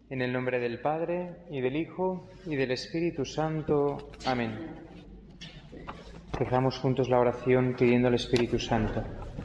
En el nombre del Padre, y del Hijo, y del Espíritu Santo. Amén. Rezamos juntos la oración pidiendo al Espíritu Santo.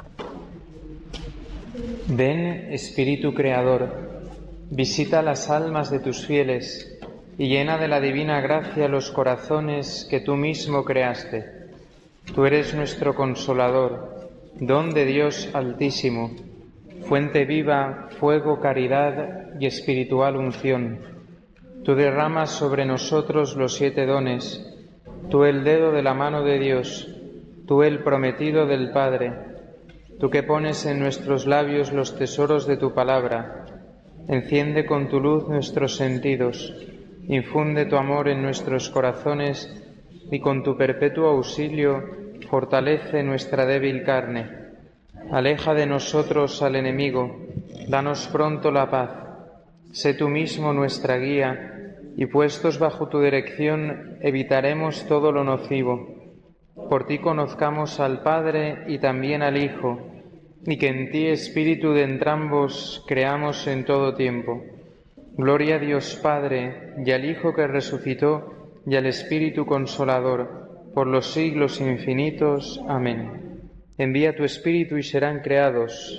Ven, Espíritu Creador, visita las almas de tus fieles y llena de la divina gracia los corazones que tú mismo creaste. Tú eres nuestro Consolador, don de Dios Altísimo, fuente viva, fuego, caridad y espiritual unción. Tú derramas sobre nosotros los 7 dones, tú el dedo de la mano de Dios, tú el prometido del Padre, tú que pones en nuestros labios los tesoros de tu palabra. Enciende con tu luz nuestros sentidos, infunde tu amor en nuestros corazones y con tu perpetuo auxilio fortalece nuestra débil carne. Aleja de nosotros al enemigo, danos pronto la paz. Sé tú mismo nuestra guía, y puestos bajo tu dirección evitaremos todo lo nocivo. Por ti conozcamos al Padre y también al Hijo, y que en ti, Espíritu de entrambos, creamos en todo tiempo. Gloria a Dios Padre, y al Hijo que resucitó, y al Espíritu Consolador, por los siglos infinitos. Amén. Envía tu Espíritu y serán creados.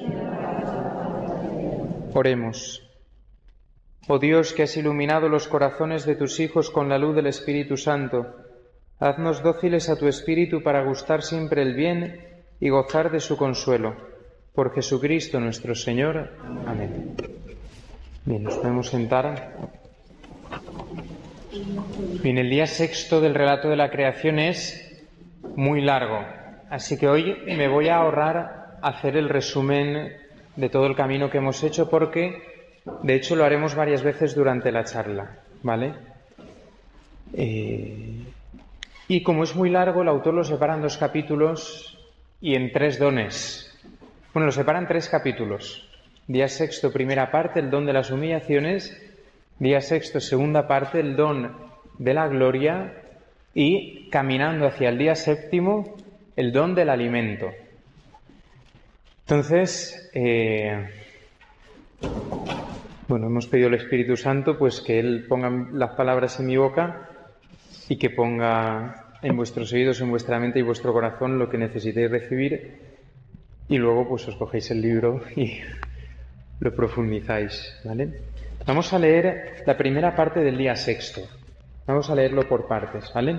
Oremos. Oh Dios, que has iluminado los corazones de tus hijos con la luz del Espíritu Santo, haznos dóciles a tu Espíritu para gustar siempre el bien y gozar de su consuelo. Por Jesucristo nuestro Señor. Amén. Bien, nos podemos sentar. Bien, el día sexto del relato de la creación es muy largo. Así que hoy me voy a ahorrar hacer el resumen de todo el camino que hemos hecho porque, de hecho, lo haremos varias veces durante la charla, ¿vale? Y como es muy largo, el autor lo separa en 2 capítulos y en 3 dones. Bueno, lo separa en 3 capítulos. Día sexto, primera parte, el don de las humillaciones. Día sexto, segunda parte, el don de la gloria. Y caminando hacia el día séptimo, el don del alimento. Entonces, hemos pedido al Espíritu Santo pues que Él ponga las palabras en mi boca y que ponga en vuestros oídos, en vuestra mente y vuestro corazón lo que necesitéis recibir, y luego pues os cogéis el libro y lo profundizáis, ¿vale? Vamos a leer la primera parte del día sexto. Vamos a leerlo por partes, ¿vale?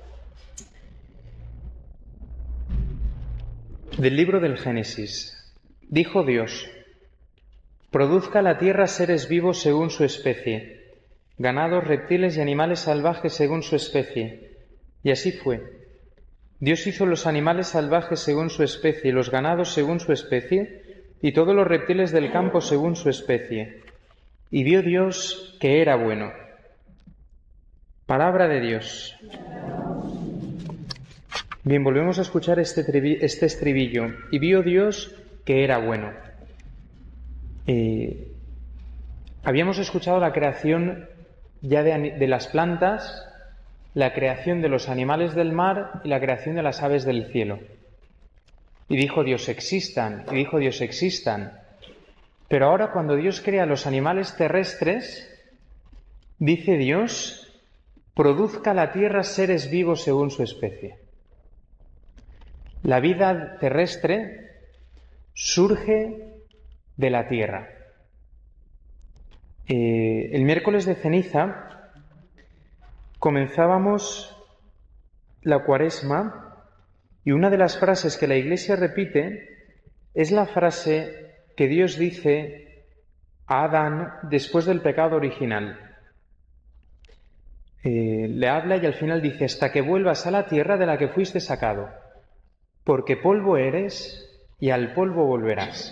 Del libro del Génesis. Dijo Dios: produzca la tierra seres vivos según su especie, ganados, reptiles y animales salvajes según su especie. Y así fue. Dios hizo los animales salvajes según su especie, los ganados según su especie, y todos los reptiles del campo según su especie. Y vio Dios que era bueno. Palabra de Dios. Bien, volvemos a escuchar este estribillo. Y vio Dios que era bueno. Habíamos escuchado la creación ya de las plantas, la creación de los animales del mar y la creación de las aves del cielo. Y dijo Dios existan, y dijo Dios existan. Pero ahora cuando Dios crea los animales terrestres, dice Dios: produzca la tierra seres vivos según su especie. La vida terrestre surge de la tierra. El miércoles de ceniza comenzábamos la Cuaresma y una de las frases que la Iglesia repite es la frase que Dios dice a Adán después del pecado original. Le habla y al final dice: hasta que vuelvas a la tierra de la que fuiste sacado, porque polvo eres y al polvo volverás.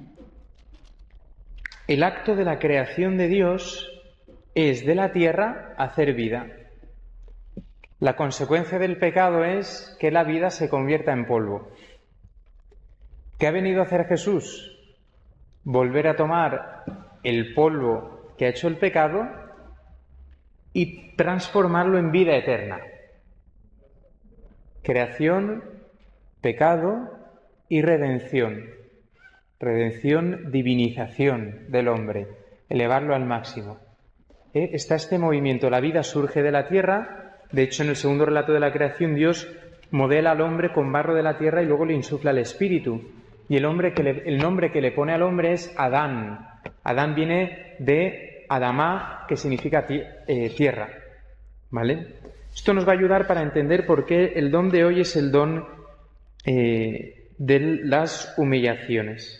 El acto de la creación de Dios es de la tierra hacer vida. La consecuencia del pecado es que la vida se convierta en polvo. ¿Qué ha venido a hacer Jesús? Volver a tomar el polvo que ha hecho el pecado y transformarlo en vida eterna. Creación, pecado y redención. Redención, divinización del hombre, elevarlo al máximo. está este movimiento. La vida surge de la tierra. De hecho, en el segundo relato de la creación, Dios modela al hombre con barro de la tierra y luego le insufla el espíritu. Y el nombre que le pone al hombre es Adán. Adán viene de Adamá, que significa tierra. ¿Vale? Esto nos va a ayudar para entender por qué el don de hoy es el don de las humillaciones.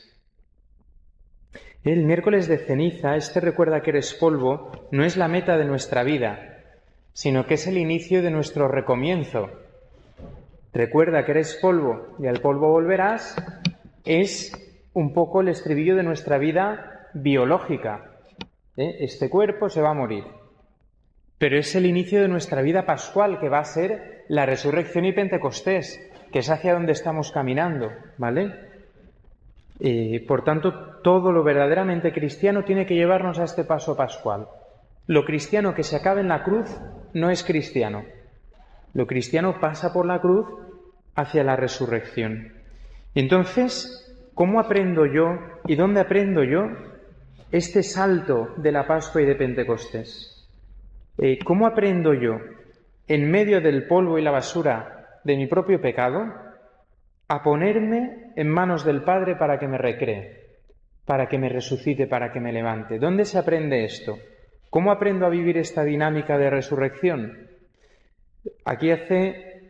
El miércoles de ceniza, recuerda que eres polvo, no es la meta de nuestra vida, sino que es el inicio de nuestro recomienzo. Recuerda que eres polvo y al polvo volverás, es un poco el estribillo de nuestra vida biológica. Este cuerpo se va a morir. Pero es el inicio de nuestra vida pascual, que va a ser la resurrección y Pentecostés, que es hacia donde estamos caminando, ¿vale? Por tanto, todo lo verdaderamente cristiano tiene que llevarnos a este paso pascual. Lo cristiano que se acabe en la cruz no es cristiano. Lo cristiano pasa por la cruz hacia la resurrección. Y entonces, ¿cómo aprendo yo y dónde aprendo yo este salto de la Pascua y de Pentecostés? ¿Cómo aprendo yo, en medio del polvo y la basura de mi propio pecado, a ponerme en manos del Padre para que me recree, para que me resucite, para que me levante? ¿Dónde se aprende esto? ¿Cómo aprendo a vivir esta dinámica de resurrección? Aquí hace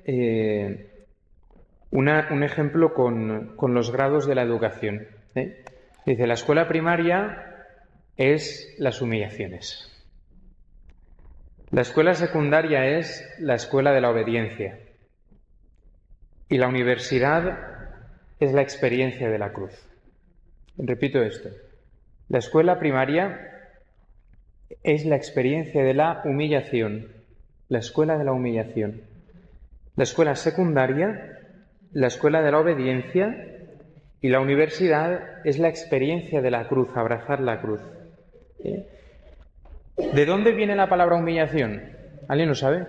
un ejemplo con los grados de la educación. Dice, la escuela primaria es las humillaciones. La escuela secundaria es la escuela de la obediencia. Y la universidad es la experiencia de la cruz. Repito esto. La escuela primaria es la experiencia de la humillación. La escuela de la humillación. La escuela secundaria, la escuela de la obediencia. Y la universidad es la experiencia de la cruz, abrazar la cruz. ¿De dónde viene la palabra humillación? ¿Alguien lo sabe?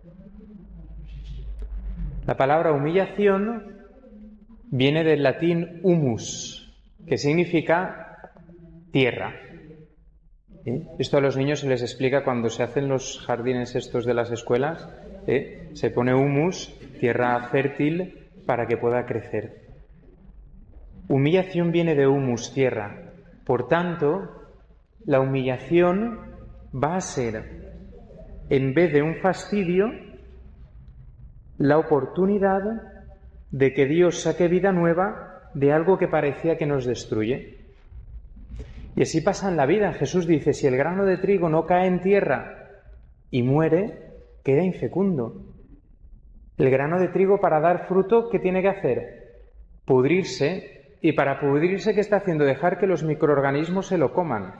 La palabra humillación viene del latín humus, que significa tierra. Esto a los niños se les explica cuando se hacen los jardines estos de las escuelas. Se pone humus, tierra fértil, para que pueda crecer. Humillación viene de humus, tierra. Por tanto, la humillación va a ser, en vez de un fastidio, la oportunidad de que Dios saque vida nueva de algo que parecía que nos destruye. Y así pasa en la vida. Jesús dice, si el grano de trigo no cae en tierra y muere, queda infecundo. El grano de trigo, para dar fruto, ¿qué tiene que hacer? Pudrirse. Y para pudrirse, ¿qué está haciendo? Dejar que los microorganismos se lo coman.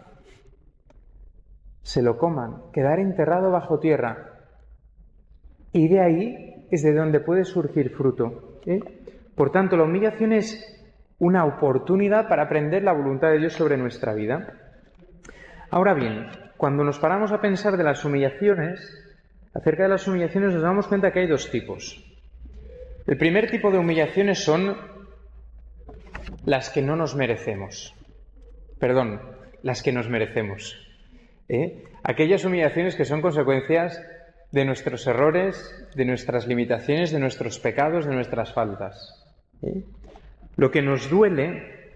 Se lo coman. Quedar enterrado bajo tierra. Y de ahí es de donde puede surgir fruto. Por tanto, la humillación es una oportunidad para aprender la voluntad de Dios sobre nuestra vida. Ahora bien, cuando nos paramos a pensar de las humillaciones, acerca de las humillaciones, nos damos cuenta que hay dos tipos. El primer tipo de humillaciones son las que no nos merecemos. Perdón, las que nos merecemos. Aquellas humillaciones que son consecuencias de nuestros errores, de nuestras limitaciones, de nuestros pecados, de nuestras faltas. Lo que nos duele,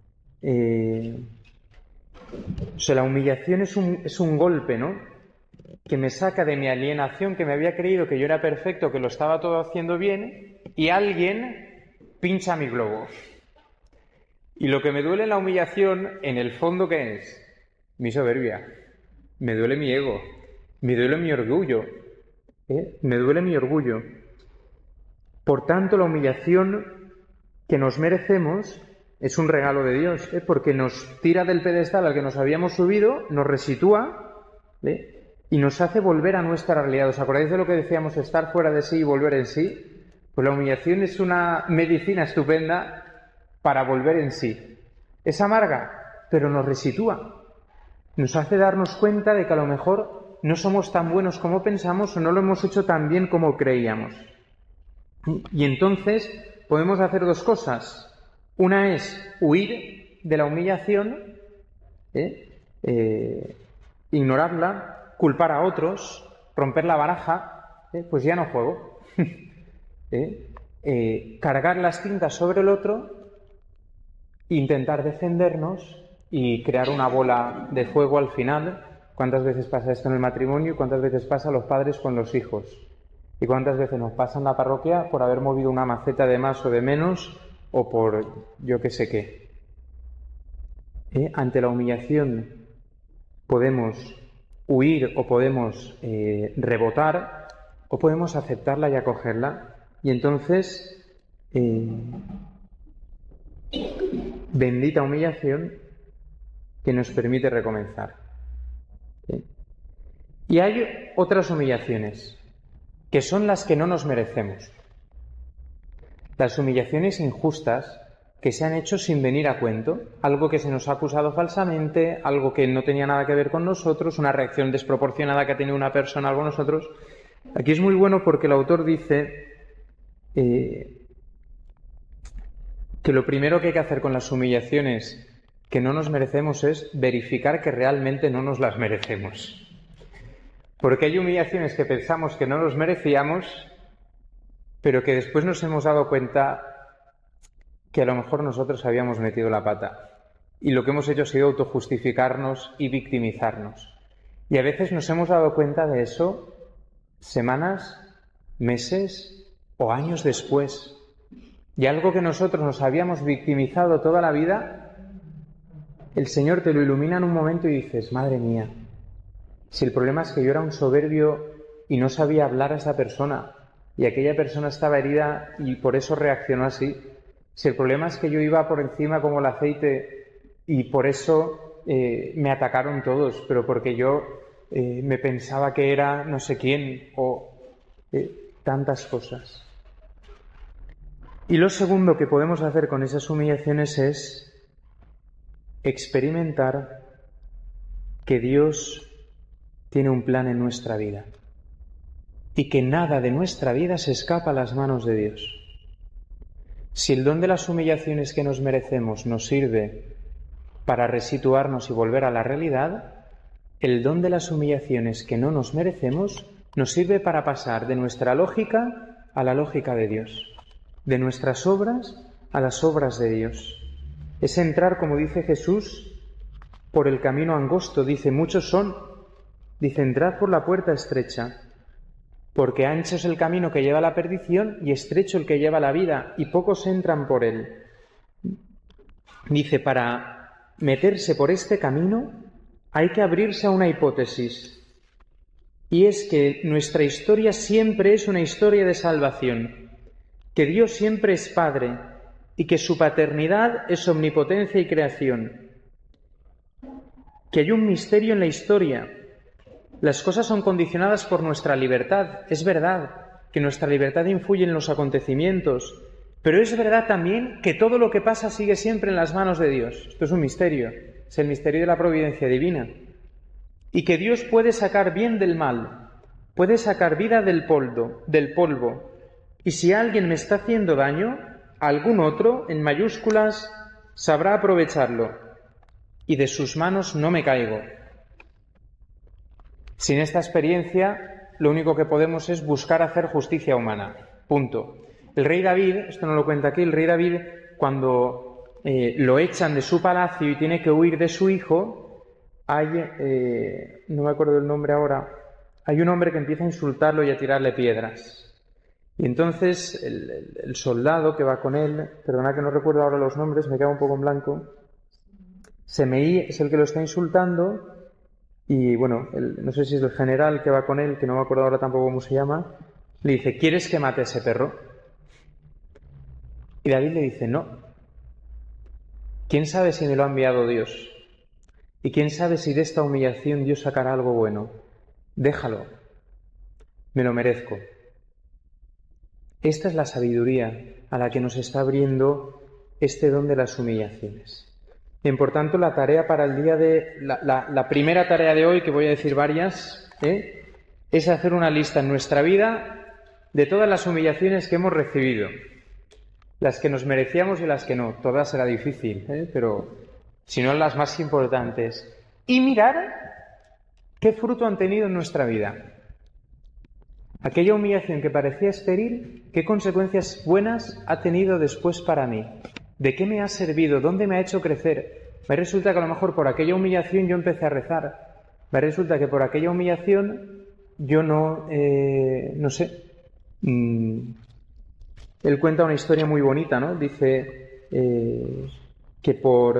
la humillación es un golpe, ¿no? Que me saca de mi alienación, que me había creído que yo era perfecto, que lo estaba todo haciendo bien, y alguien pincha mi globo. Y lo que me duele en la humillación, en el fondo, ¿qué es? Mi soberbia. Me duele mi ego. Me duele mi orgullo. Me duele mi orgullo. Por tanto, la humillación que nos merecemos es un regalo de Dios, porque nos tira del pedestal al que nos habíamos subido, nos resitúa, y nos hace volver a nuestra realidad. ¿Os acordáis de lo que decíamos, estar fuera de sí y volver en sí? Pues la humillación es una medicina estupenda para volver en sí. Es amarga, pero nos resitúa. Nos hace darnos cuenta de que a lo mejor no somos tan buenos como pensamos o no lo hemos hecho tan bien como creíamos. Y entonces podemos hacer dos cosas. Una es huir de la humillación, ignorarla, culpar a otros, romper la baraja, pues ya no juego. Cargar las tintas sobre el otro, intentar defendernos y crear una bola de fuego al final. ¿Cuántas veces pasa esto en el matrimonio y cuántas veces pasa a los padres con los hijos? ¿Y cuántas veces nos pasa en la parroquia por haber movido una maceta de más o de menos o por yo qué sé qué? Ante la humillación podemos huir o podemos rebotar o podemos aceptarla y acogerla. Y entonces, bendita humillación que nos permite recomenzar. Y hay otras humillaciones, que son las que no nos merecemos. Las humillaciones injustas que se han hecho sin venir a cuento, algo que se nos ha acusado falsamente, algo que no tenía nada que ver con nosotros, una reacción desproporcionada que ha tenido una persona a algo nosotros. Aquí es muy bueno porque el autor dice que lo primero que hay que hacer con las humillaciones que no nos merecemos es verificar que realmente no nos las merecemos. Porque hay humillaciones que pensamos que no nos merecíamos, pero que después nos hemos dado cuenta que a lo mejor nosotros habíamos metido la pata. Y lo que hemos hecho ha sido autojustificarnos y victimizarnos. Y a veces nos hemos dado cuenta de eso semanas, meses o años después. Y algo que nosotros nos habíamos victimizado toda la vida, el Señor te lo ilumina en un momento y dices, madre mía, si el problema es que yo era un soberbio y no sabía hablar a esa persona, y aquella persona estaba herida y por eso reaccionó así. Si el problema es que yo iba por encima como el aceite y por eso me atacaron todos, pero porque yo me pensaba que era no sé quién o tantas cosas. Y lo segundo que podemos hacer con esas humillaciones es experimentar que Dios tiene un plan en nuestra vida y que nada de nuestra vida se escapa a las manos de Dios. Si el don de las humillaciones que nos merecemos nos sirve para resituarnos y volver a la realidad, el don de las humillaciones que no nos merecemos nos sirve para pasar de nuestra lógica a la lógica de Dios, de nuestras obras a las obras de Dios. Es entrar, como dice Jesús, por el camino angosto. Dice, muchos son. Dice, entrad por la puerta estrecha, porque ancho es el camino que lleva a la perdición y estrecho el que lleva a la vida, y pocos entran por él. Dice, para meterse por este camino hay que abrirse a una hipótesis, y es que nuestra historia siempre es una historia de salvación, que Dios siempre es Padre y que su paternidad es omnipotencia y creación, que hay un misterio en la historia. Las cosas son condicionadas por nuestra libertad. Es verdad que nuestra libertad influye en los acontecimientos, pero es verdad también que todo lo que pasa sigue siempre en las manos de Dios. Esto es un misterio, es el misterio de la providencia divina. Y que Dios puede sacar bien del mal, puede sacar vida del polvo. Y si alguien me está haciendo daño, algún otro, en mayúsculas, sabrá aprovecharlo. Y de sus manos no me caigo. Sin esta experiencia, lo único que podemos es buscar hacer justicia humana. Punto. El rey David, esto no lo cuenta aquí, el rey David, cuando lo echan de su palacio y tiene que huir de su hijo, no me acuerdo del nombre ahora, hay un hombre que empieza a insultarlo y a tirarle piedras. Y entonces el soldado que va con él, perdona que no recuerdo ahora los nombres, me queda un poco en blanco, Semeí es el que lo está insultando. Y bueno, no sé si es el general que va con él, que no me acuerdo ahora tampoco cómo se llama, le dice, ¿quieres que mate a ese perro? Y David le dice, no. ¿Quién sabe si me lo ha enviado Dios? ¿Y quién sabe si de esta humillación Dios sacará algo bueno? Déjalo. Me lo merezco. Esta es la sabiduría a la que nos está abriendo este don de las humillaciones. Bien, por tanto, la tarea para el día de... La primera tarea de hoy, que voy a decir varias, es hacer una lista en nuestra vida de todas las humillaciones que hemos recibido. Las que nos merecíamos y las que no. Todas será difícil, pero si no las más importantes. Y mirar ¿Qué fruto han tenido en nuestra vida? Aquella humillación que parecía estéril, ¿qué consecuencias buenas ha tenido después para mí? ¿De qué me ha servido? ¿Dónde me ha hecho crecer? Me resulta que a lo mejor por aquella humillación yo empecé a rezar. Me resulta que por aquella humillación yo no sé. Él cuenta una historia muy bonita, ¿no? Dice que por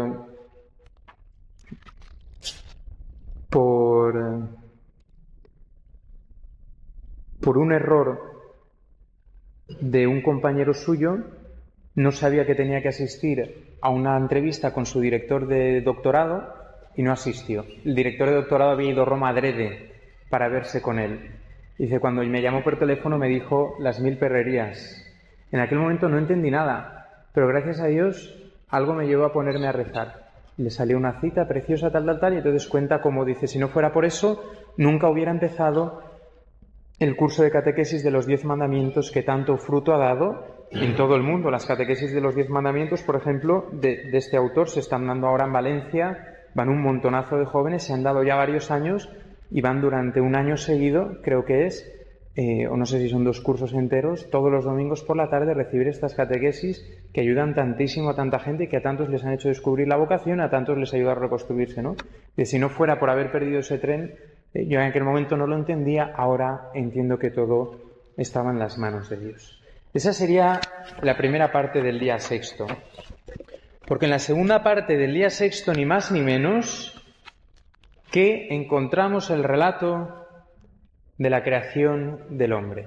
un error de un compañero suyo, no sabía que tenía que asistir a una entrevista con su director de doctorado y no asistió. El director de doctorado había ido a Roma adrede para verse con él. Dice, cuando me llamó por teléfono me dijo las 1000 perrerías. En aquel momento no entendí nada, pero gracias a Dios algo me llevó a ponerme a rezar. Le salió una cita preciosa, tal, y entonces cuenta como dice, si no fuera por eso, nunca hubiera empezado el curso de catequesis de los 10 mandamientos que tanto fruto ha dado en todo el mundo. Las catequesis de los 10 mandamientos, por ejemplo, de este autor, se están dando ahora en Valencia, van un montonazo de jóvenes, se han dado ya varios años y van durante un año seguido, creo que es, o no sé si son 2 cursos enteros, todos los domingos por la tarde recibir estas catequesis que ayudan tantísimo a tanta gente y que a tantos les han hecho descubrir la vocación, a tantos les ayuda a reconstruirse, ¿no? Y si no fuera por haber perdido ese tren, yo en aquel momento no lo entendía, ahora entiendo que todo estaba en las manos de Dios. Esa sería la primera parte del día sexto. Porque en la segunda parte del día sexto, ni más ni menos, que encontramos el relato de la creación del hombre.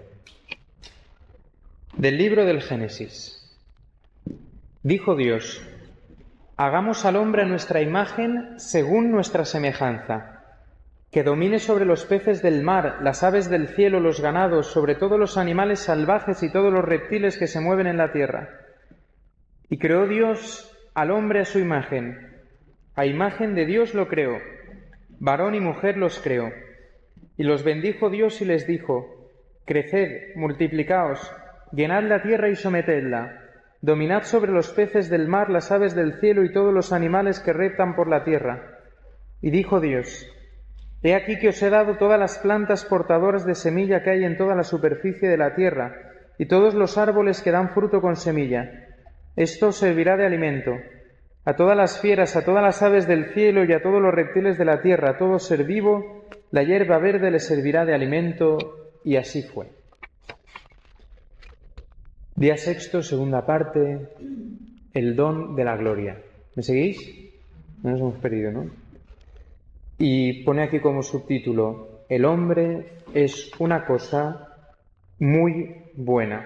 Del libro del Génesis. Dijo Dios, hagamos al hombre a nuestra imagen según nuestra semejanza, que domine sobre los peces del mar, las aves del cielo, los ganados, sobre todos los animales salvajes y todos los reptiles que se mueven en la tierra. Y creó Dios al hombre a su imagen. A imagen de Dios lo creó. Varón y mujer los creó. Y los bendijo Dios y les dijo, creced, multiplicaos, llenad la tierra y sometedla. Dominad sobre los peces del mar, las aves del cielo y todos los animales que reptan por la tierra. Y dijo Dios, he aquí que os he dado todas las plantas portadoras de semilla que hay en toda la superficie de la tierra, y todos los árboles que dan fruto con semilla. Esto os servirá de alimento. A todas las fieras, a todas las aves del cielo y a todos los reptiles de la tierra, a todo ser vivo, la hierba verde les servirá de alimento, y así fue. Día sexto, segunda parte, el don de la gloria. ¿Me seguís? No nos hemos perdido, ¿no? Y pone aquí como subtítulo, el hombre es una cosa muy buena.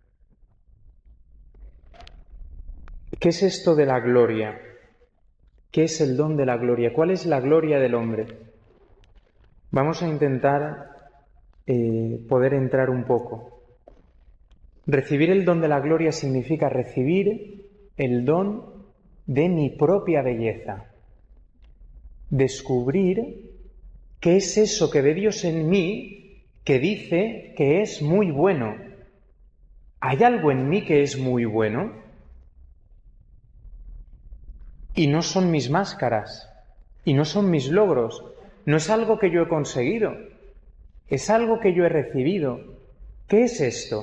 ¿Qué es esto de la gloria? ¿Qué es el don de la gloria? ¿Cuál es la gloria del hombre? Vamos a intentar poder entrar un poco. Recibir el don de la gloria significa recibir el don de mi propia belleza. Descubrir qué es eso que ve Dios en mí que dice que es muy bueno. ¿Hay algo en mí que es muy bueno? Y no son mis máscaras, y no son mis logros, no es algo que yo he conseguido, es algo que yo he recibido. ¿Qué es esto?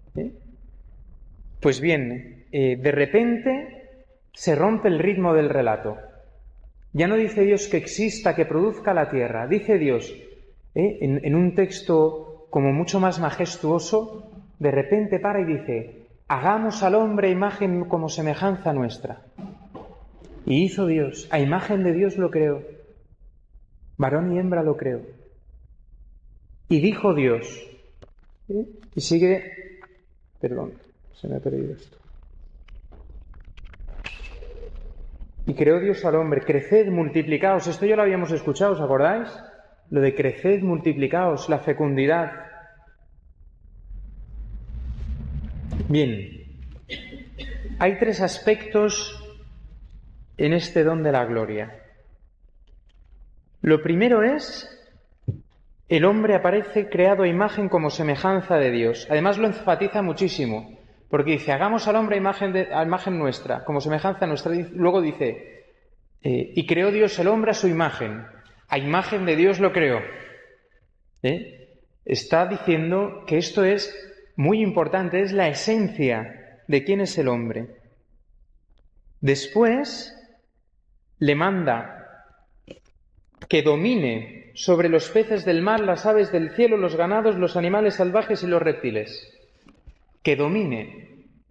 Pues bien, de repente se rompe el ritmo del relato. Ya no dice Dios que exista, que produzca la tierra. Dice Dios, en un texto como mucho más majestuoso, de repente para y dice, hagamos al hombre imagen como semejanza nuestra. Y hizo Dios, a imagen de Dios lo creó. Varón y hembra lo creó. Y dijo Dios, y sigue, perdón, se me ha perdido esto. Y creó Dios al hombre, creced, multiplicaos. Esto ya lo habíamos escuchado, ¿os acordáis? Lo de creced, multiplicaos, la fecundidad. Bien, hay 3 aspectos en este don de la gloria. Lo primero es, el hombre aparece creado a imagen como semejanza de Dios. Además lo enfatiza muchísimo. Porque dice, hagamos al hombre a imagen nuestra, como semejanza nuestra. Luego dice, y creó Dios el hombre a su imagen. a imagen de Dios lo creó. Está diciendo que esto es muy importante, es la esencia de quién es el hombre. Después le manda que domine sobre los peces del mar, las aves del cielo, los ganados, los animales salvajes y los reptiles. Que domine.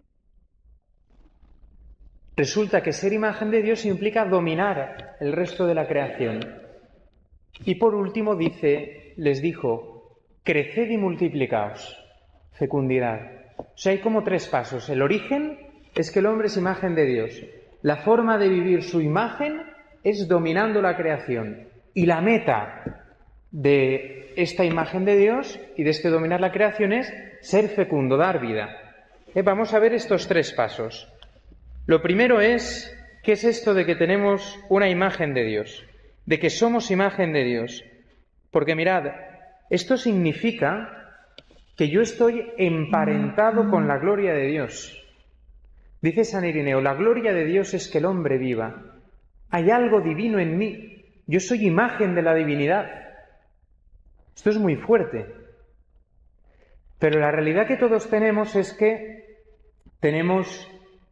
Resulta que ser imagen de Dios implica dominar el resto de la creación. Y por último les dijo, creced y multiplicaos, fecundidad. O sea, hay como 3 pasos. El origen es que el hombre es imagen de Dios. La forma de vivir su imagen es dominando la creación. Y la meta de esta imagen de Dios y de este dominar la creación es ser fecundo, dar vida. Vamos a ver estos 3 pasos. Lo primero es, ¿qué es esto de que tenemos una imagen de Dios? De que somos imagen de Dios. Porque mirad, esto significa que yo estoy emparentado con la gloria de Dios. Dice San Irineo, la gloria de Dios es que el hombre viva. Hay algo divino en mí. Yo soy imagen de la divinidad. Esto es muy fuerte. Pero la realidad que todos tenemos es que tenemos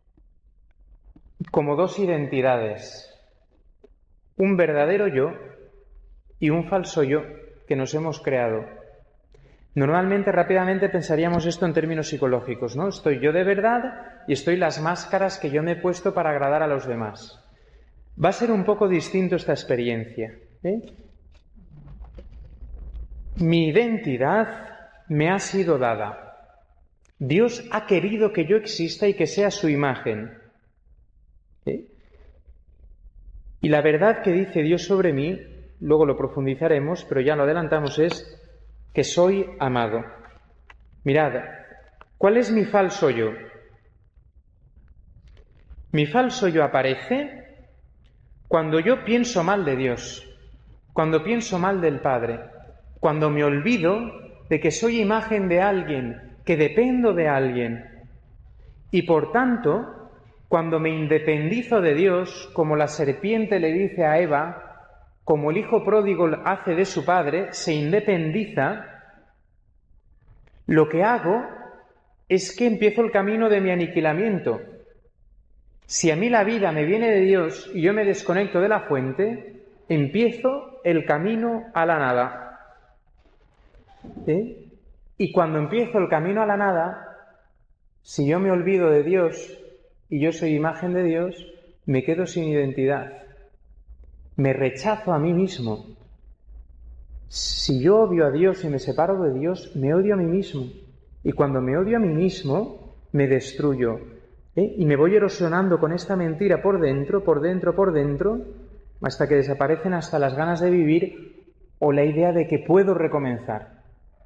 como 2 identidades. Un verdadero yo y un falso yo que nos hemos creado. Normalmente, rápidamente pensaríamos esto en términos psicológicos, ¿no? Estoy yo de verdad y estoy las máscaras que yo me he puesto para agradar a los demás. Va a ser un poco distinto esta experiencia. Mi identidad me ha sido dada. Dios ha querido que yo exista y que sea su imagen. Y la verdad que dice Dios sobre mí, luego lo profundizaremos, pero ya lo adelantamos, es que soy amado. Mirad, ¿cuál es mi falso yo? Mi falso yo aparece cuando yo pienso mal de Dios, cuando pienso mal del Padre, cuando me olvido de que soy imagen de alguien, que dependo de alguien, y por tanto, cuando me independizo de Dios, como la serpiente le dice a Eva, como el hijo pródigo hace de su padre, se independiza, lo que hago es que empiezo el camino de mi aniquilamiento. Si a mí la vida me viene de Dios y yo me desconecto de la fuente, empiezo el camino a la nada. Y cuando empiezo el camino a la nada, si yo me olvido de Dios y yo soy imagen de Dios, me quedo sin identidad. Me rechazo a mí mismo. Si yo odio a Dios y me separo de Dios, me odio a mí mismo. Y cuando me odio a mí mismo, me destruyo. Y me voy erosionando con esta mentira por dentro, hasta que desaparecen hasta las ganas de vivir o la idea de que puedo recomenzar.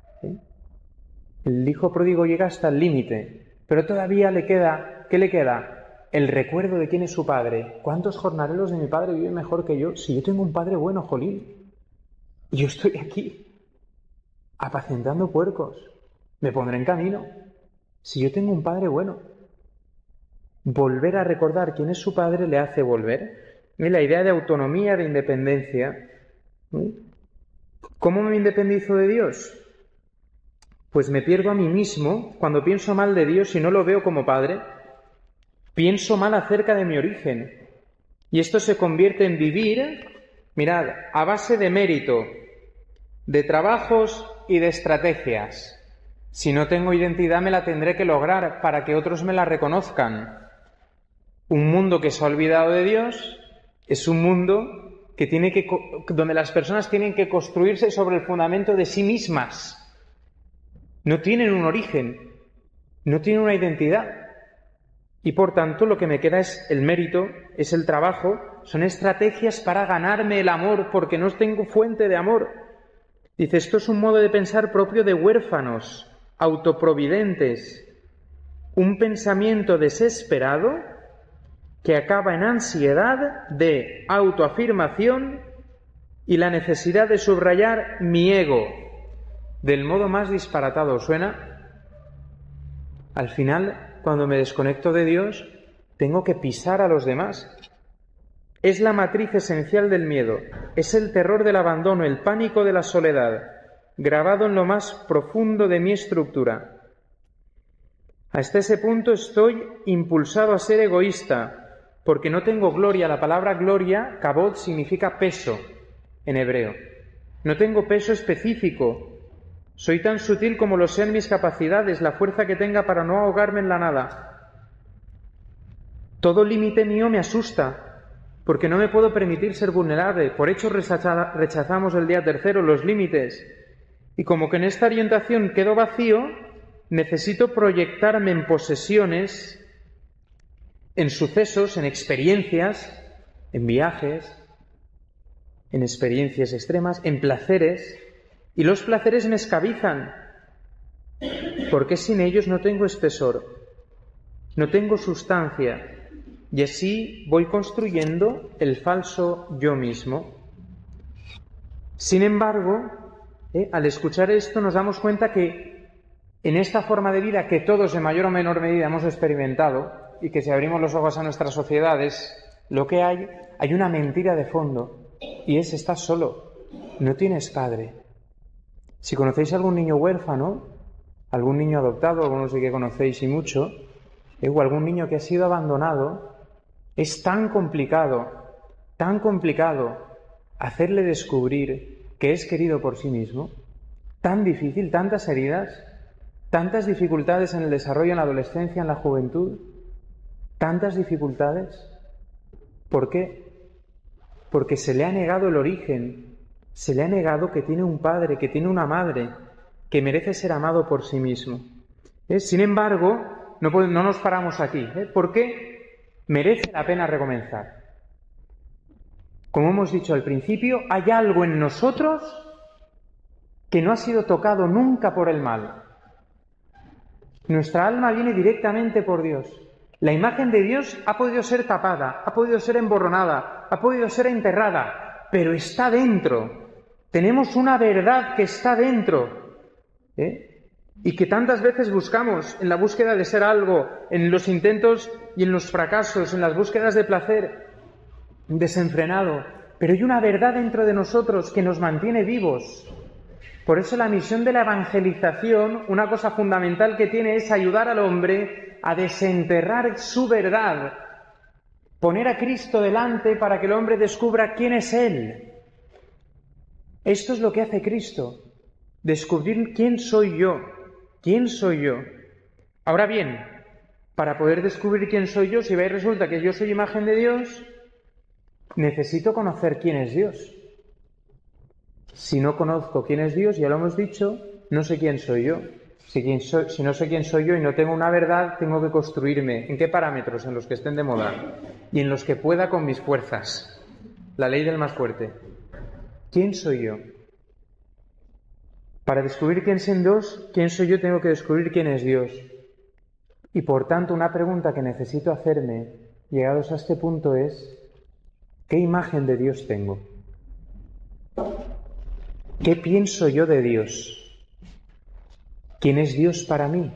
El hijo pródigo llega hasta el límite, pero todavía le queda, ¿qué le queda? El recuerdo de quién es su padre. ¿Cuántos jornaleros de mi padre viven mejor que yo? Si yo tengo un padre bueno, jolín. Y yo estoy aquí, apacentando puercos. Me pondré en camino. Si yo tengo un padre bueno. Volver a recordar quién es su padre le hace volver. Y la idea de autonomía, de independencia. ¿Cómo me independizo de Dios? Pues me pierdo a mí mismo cuando pienso mal de Dios y no lo veo como padre. Pienso mal acerca de mi origen. Y esto se convierte en vivir, mirad, a base de mérito, de trabajos y de estrategias. Si no tengo identidad me la tendré que lograr para que otros me la reconozcan. Un mundo que se ha olvidado de Dios es un mundo donde las personas tienen que construirse sobre el fundamento de sí mismas. No tienen un origen, no tienen una identidad. Y por tanto lo que me queda es el mérito, es el trabajo, son estrategias para ganarme el amor, porque no tengo fuente de amor. Dice, esto es un modo de pensar propio de huérfanos, autoprovidentes, un pensamiento desesperado que acaba en ansiedad de autoafirmación y la necesidad de subrayar mi ego del modo más disparatado. ¿Suena? Al final, cuando me desconecto de Dios, tengo que pisar a los demás. Es la matriz esencial del miedo, es el terror del abandono, el pánico de la soledad, grabado en lo más profundo de mi estructura. Hasta ese punto estoy impulsado a ser egoísta, porque no tengo gloria. La palabra gloria, kabod, significa peso en hebreo. No tengo peso específico. Soy tan sutil como lo sean mis capacidades, la fuerza que tenga para no ahogarme en la nada. Todo límite mío me asusta, porque no me puedo permitir ser vulnerable. Por hecho rechazamos el día tercero los límites. Y como que en esta orientación quedo vacío, necesito proyectarme en posesiones, en sucesos, en experiencias, en viajes, en experiencias extremas, en placeres, y los placeres me esclavizan, porque sin ellos no tengo espesor, no tengo sustancia, y así voy construyendo el falso yo mismo. Sin embargo, al escuchar esto nos damos cuenta que en esta forma de vida que todos en mayor o menor medida hemos experimentado, y que si abrimos los ojos a nuestras sociedades, lo que hay una mentira de fondo, y es: estás solo, no tienes padre. Si conocéis a algún niño huérfano, algún niño adoptado, algunos sí que conocéis y mucho, o algún niño que ha sido abandonado, es tan complicado hacerle descubrir que es querido por sí mismo, tan difícil, tantas heridas, tantas dificultades en el desarrollo, en la adolescencia, en la juventud, tantas dificultades. ¿Por qué? Porque se le ha negado el origen, se le ha negado que tiene un padre, que tiene una madre, que merece ser amado por sí mismo. Sin embargo, no nos paramos aquí. ¿Por qué? Merece la pena recomenzar. Como hemos dicho al principio, hay algo en nosotros que no ha sido tocado nunca por el mal. Nuestra alma viene directamente por Dios. La imagen de Dios ha podido ser tapada, ha podido ser emborronada, ha podido ser enterrada, pero está dentro. Tenemos una verdad que está dentro, y que tantas veces buscamos en la búsqueda de ser algo, en los intentos y en los fracasos, en las búsquedas de placer desenfrenado. Pero hay una verdad dentro de nosotros que nos mantiene vivos. Por eso la misión de la evangelización, una cosa fundamental que tiene, es ayudar al hombre a desenterrar su verdad, poner a Cristo delante para que el hombre descubra quién es Él. Esto es lo que hace Cristo, descubrir quién soy yo. ¿Quién soy yo? Ahora bien, para poder descubrir quién soy yo, si veis resulta que yo soy imagen de Dios, necesito conocer quién es Dios. Si no conozco quién es Dios, ya lo hemos dicho, no sé quién soy yo. Si no sé quién soy yo y no tengo una verdad, tengo que construirme. ¿En qué parámetros? En los que estén de moda y en los que pueda con mis fuerzas. La ley del más fuerte. ¿Quién soy yo? Para descubrir quién soy yo, tengo que descubrir quién es Dios. Y por tanto, una pregunta que necesito hacerme, llegados a este punto, es: ¿qué imagen de Dios tengo? ¿Qué pienso yo de Dios? ¿Quién es Dios para mí?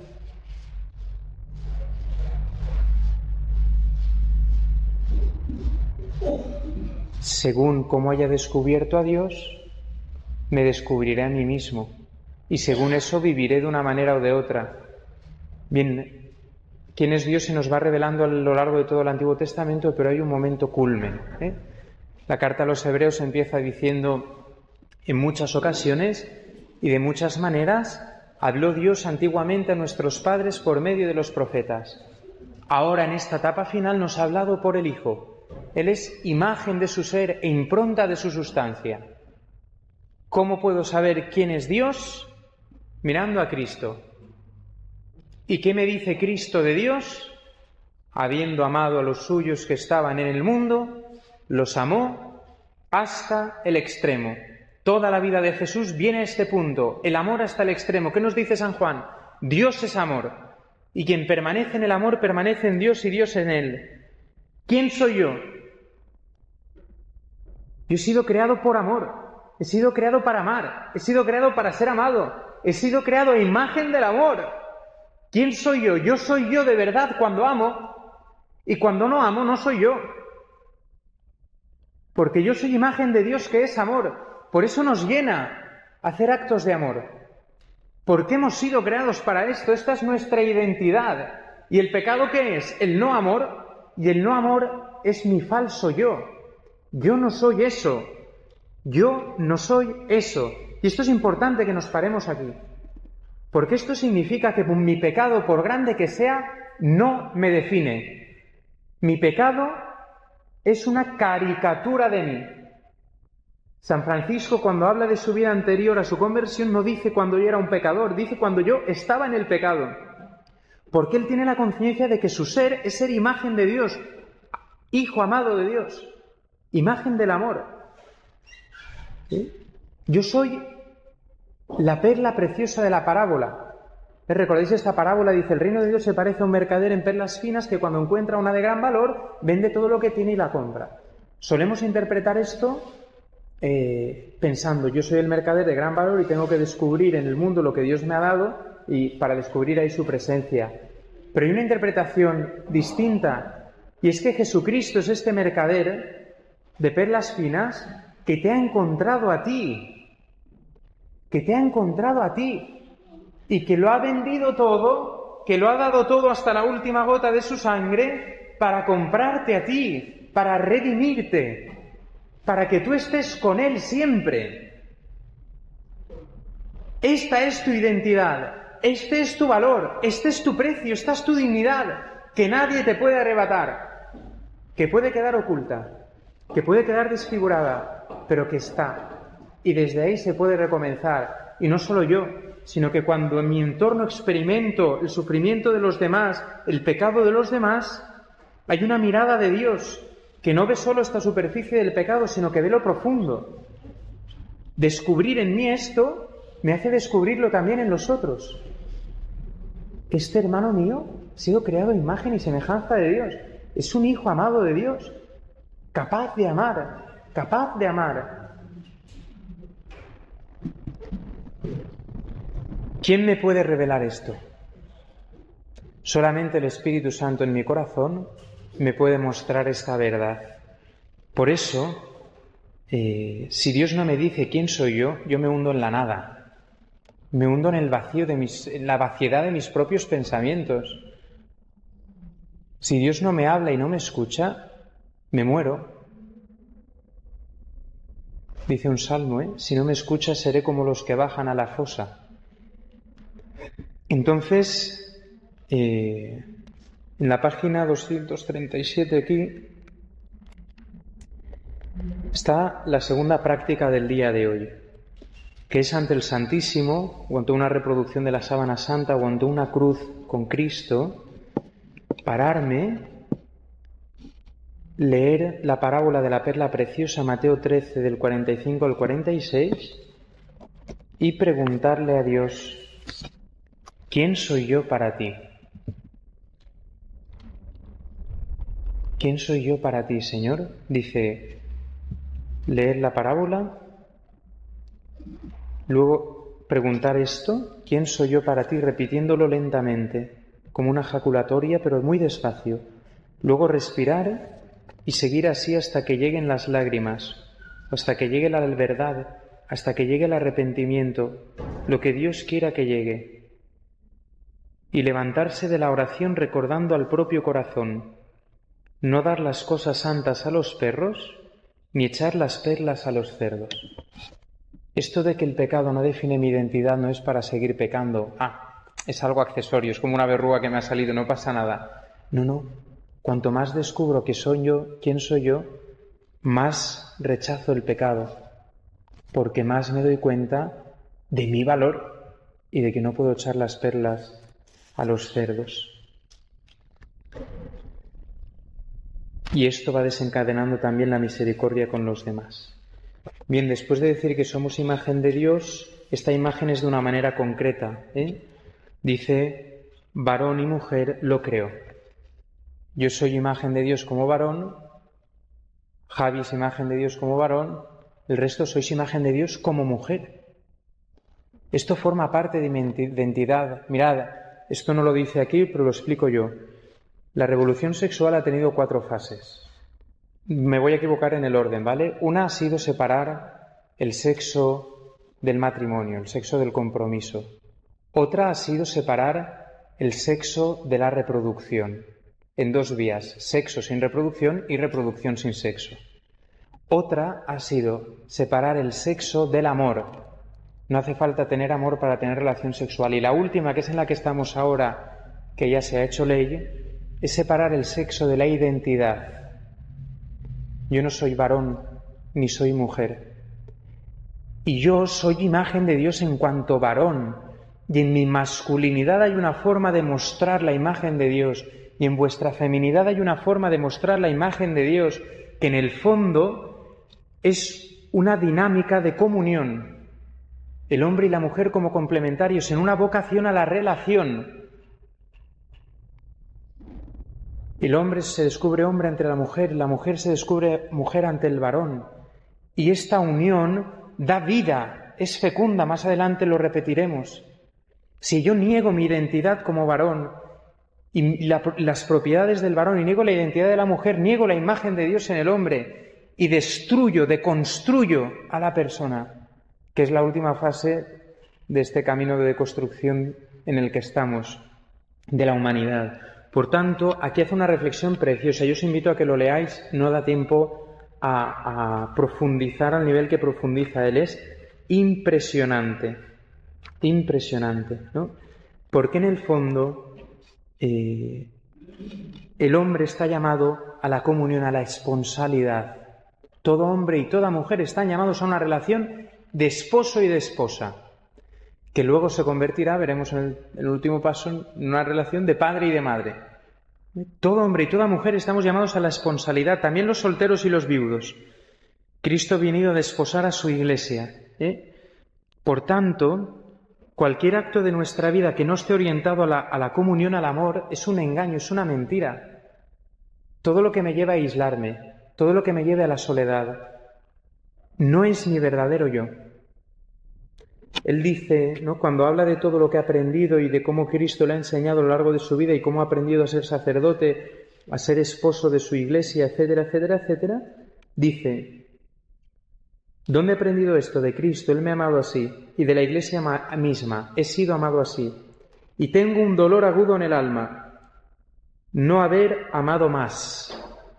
Según cómo haya descubierto a Dios, me descubriré a mí mismo. Y según eso viviré de una manera o de otra. Bien, quién es Dios se nos va revelando a lo largo de todo el Antiguo Testamento, pero hay un momento culmen. La carta a los Hebreos empieza diciendo: en muchas ocasiones y de muchas maneras habló Dios antiguamente a nuestros padres por medio de los profetas. Ahora, en esta etapa final, nos ha hablado por el Hijo. Él es imagen de su ser e impronta de su sustancia. ¿Cómo puedo saber quién es Dios? Mirando a Cristo. ¿Y qué me dice Cristo de Dios? Habiendo amado a los suyos que estaban en el mundo, los amó hasta el extremo. Toda la vida de Jesús viene a este punto, el amor hasta el extremo. ¿Qué nos dice San Juan? Dios es amor, y quien permanece en el amor permanece en Dios y Dios en él. ¿Quién soy yo? Yo he sido creado por amor, he sido creado para amar, he sido creado para ser amado, he sido creado a imagen del amor. ¿Quién soy yo? Yo soy yo de verdad cuando amo, y cuando no amo no soy yo. porque yo soy imagen de Dios que es amor. Por eso nos llena hacer actos de amor. Porque hemos sido creados para esto, esta es nuestra identidad. ¿Y el pecado qué es? El no amor, y el no amor es mi falso yo. Yo no soy eso. Yo no soy eso. Y esto es importante que nos paremos aquí. Porque esto significa que mi pecado, por grande que sea, no me define. Mi pecado es una caricatura de mí. San Francisco, cuando habla de su vida anterior a su conversión, no dice cuando yo era un pecador, dice cuando yo estaba en el pecado. Porque él tiene la conciencia de que su ser es ser imagen de Dios, hijo amado de Dios, imagen del amor. ¿Sí? Yo soy la perla preciosa de la parábola. ¿Recordáis esta parábola? Dice, el reino de Dios se parece a un mercader en perlas finas que cuando encuentra una de gran valor, vende todo lo que tiene y la compra. Solemos interpretar esto pensando, yo soy el mercader de gran valor y tengo que descubrir en el mundo lo que Dios me ha dado y para descubrir ahí su presencia. Pero hay una interpretación distinta, y es que Jesucristo es este mercader de perlas finas que te ha encontrado a ti, y que lo ha vendido todo, que lo ha dado todo hasta la última gota de su sangre para comprarte a ti, para redimirte, para que tú estés con Él siempre. Esta es tu identidad, este es tu valor, este es tu precio, esta es tu dignidad, que nadie te puede arrebatar, que puede quedar oculta, que puede quedar desfigurada, pero que está. Y desde ahí se puede recomenzar. Y no solo yo, sino que cuando en mi entorno experimento el sufrimiento de los demás, el pecado de los demás, hay una mirada de Dios que no ve solo esta superficie del pecado, sino que ve lo profundo. Descubrir en mí esto me hace descubrirlo también en los otros. Este hermano mío ha sido creado a imagen y semejanza de Dios. Es un hijo amado de Dios, capaz de amar, capaz de amar. ¿Quién me puede revelar esto? Solamente el Espíritu Santo en mi corazón me puede mostrar esta verdad. Por eso, si Dios no me dice quién soy yo me hundo en la nada. Me hundo en el vacío en la vaciedad de mis propios pensamientos. Si Dios no me habla y no me escucha, me muero. Dice un salmo, si no me escuchas seré como los que bajan a la fosa. Entonces, en la página 237 aquí está la segunda práctica del día de hoy, que es ante el Santísimo, o ante una reproducción de la sábana santa, o ante una cruz con Cristo, pararme, leer la parábola de la perla preciosa, Mateo 13, del 45 al 46, y preguntarle a Dios, ¿quién soy yo para ti? ¿Quién soy yo para ti, Señor? Dice, leer la parábola, luego preguntar esto, ¿quién soy yo para ti? Repitiéndolo lentamente, como una ejaculatoria, pero muy despacio. Luego respirar y seguir así hasta que lleguen las lágrimas, hasta que llegue la verdad, hasta que llegue el arrepentimiento, lo que Dios quiera que llegue. Y levantarse de la oración recordando al propio corazón, no dar las cosas santas a los perros, ni echar las perlas a los cerdos. Esto de que el pecado no define mi identidad no es para seguir pecando. Es algo accesorio, es como una verruga que me ha salido, no pasa nada. No. Cuanto más descubro que soy yo, quién soy yo, más rechazo el pecado, porque más me doy cuenta de mi valor y de que no puedo echar las perlas a los cerdos. Y esto va desencadenando también la misericordia con los demás. Bien, después de decir que somos imagen de Dios, esta imagen es de una manera concreta. Dice, varón y mujer lo creo. Yo soy imagen de Dios como varón, Javi es imagen de Dios como varón, el resto sois imagen de Dios como mujer. Esto forma parte de mi identidad. Mirad, esto no lo dice aquí, pero lo explico yo. La revolución sexual ha tenido 4 fases. Me voy a equivocar en el orden, ¿vale? Una ha sido separar el sexo del matrimonio, el sexo del compromiso. Otra ha sido separar el sexo de la reproducción, en dos vías, sexo sin reproducción y reproducción sin sexo. Otra ha sido separar el sexo del amor. No hace falta tener amor para tener relación sexual. Y la última, que es en la que estamos ahora, que ya se ha hecho ley, es separar el sexo de la identidad. Yo no soy varón ni soy mujer. Y yo soy imagen de Dios en cuanto varón. Y en mi masculinidad hay una forma de mostrar la imagen de Dios. Y en vuestra feminidad hay una forma de mostrar la imagen de Dios, que en el fondo es una dinámica de comunión. El hombre y la mujer como complementarios en una vocación a la relación. El hombre se descubre hombre ante la mujer se descubre mujer ante el varón. Y esta unión da vida, es fecunda, más adelante lo repetiremos. Si yo niego mi identidad como varón y las propiedades del varón y niego la identidad de la mujer, niego la imagen de Dios en el hombre y deconstruyo a la persona, que es la última fase de este camino de deconstrucción en el que estamos, de la humanidad. Por tanto, aquí hace una reflexión preciosa. Yo os invito a que lo leáis, no da tiempo a profundizar al nivel que profundiza él. Es impresionante, ¿no? Porque en el fondo el hombre está llamado a la comunión, a la esponsalidad. Todo hombre y toda mujer están llamados a una relación de esposo y de esposa, que luego se convertirá, veremos en el último paso, en una relación de padre y de madre. Todo hombre y toda mujer estamos llamados a la esponsalidad, también los solteros y los viudos. Cristo ha venido a desposar a su Iglesia. Por tanto, cualquier acto de nuestra vida que no esté orientado a la comunión, al amor, es un engaño, es una mentira. Todo lo que me lleva a aislarme, todo lo que me lleve a la soledad, no es mi verdadero yo. Él dice, ¿no?, cuando habla de todo lo que ha aprendido y de cómo Cristo le ha enseñado a lo largo de su vida y cómo ha aprendido a ser sacerdote, a ser esposo de su Iglesia, etcétera, etcétera, etcétera, dice, ¿dónde he aprendido esto? De Cristo, Él me ha amado así, y de la Iglesia misma, he sido amado así. Y tengo un dolor agudo en el alma, no haber amado más.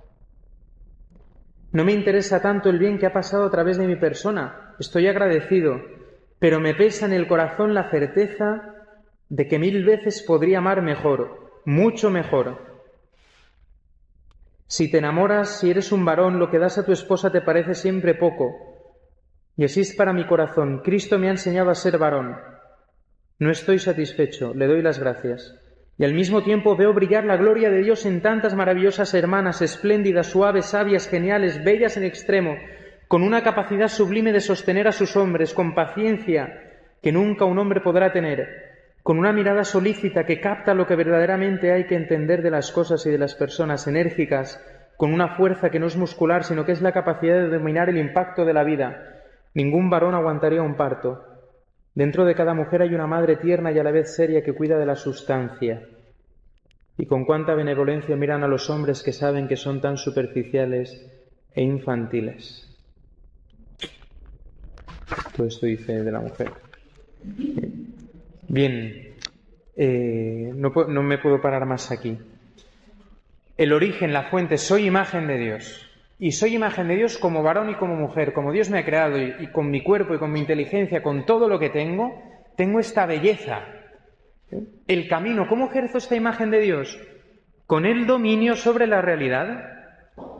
No me interesa tanto el bien que ha pasado a través de mi persona, estoy agradecido, pero me pesa en el corazón la certeza de que 1000 veces podría amar mejor, mucho mejor. Si te enamoras, si eres un varón, lo que das a tu esposa te parece siempre poco. Y así es para mi corazón. Cristo me ha enseñado a ser varón. No estoy satisfecho, le doy las gracias. Y al mismo tiempo veo brillar la gloria de Dios en tantas maravillosas hermanas, espléndidas, suaves, sabias, geniales, bellas en extremo, con una capacidad sublime de sostener a sus hombres, con paciencia que nunca un hombre podrá tener, con una mirada solícita que capta lo que verdaderamente hay que entender de las cosas y de las personas, enérgicas, con una fuerza que no es muscular, sino que es la capacidad de dominar el impacto de la vida. Ningún varón aguantaría un parto. Dentro de cada mujer hay una madre tierna y a la vez seria que cuida de la sustancia. Y con cuánta benevolencia miran a los hombres que saben que son tan superficiales e infantiles. Todo esto dice de la mujer. Bien, no me puedo parar más aquí. El origen, la fuente, soy imagen de Dios. Y soy imagen de Dios como varón y como mujer, como Dios me ha creado y con mi cuerpo y con mi inteligencia, con todo lo que tengo esta belleza. El camino, ¿cómo ejerzo esta imagen de Dios? Con el dominio sobre la realidad.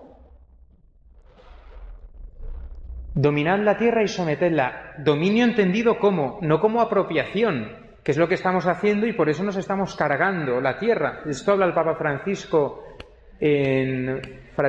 Dominad la tierra y sometedla. Dominio entendido como, no como apropiación, que es lo que estamos haciendo y por eso nos estamos cargando la tierra. Esto habla el Papa Francisco en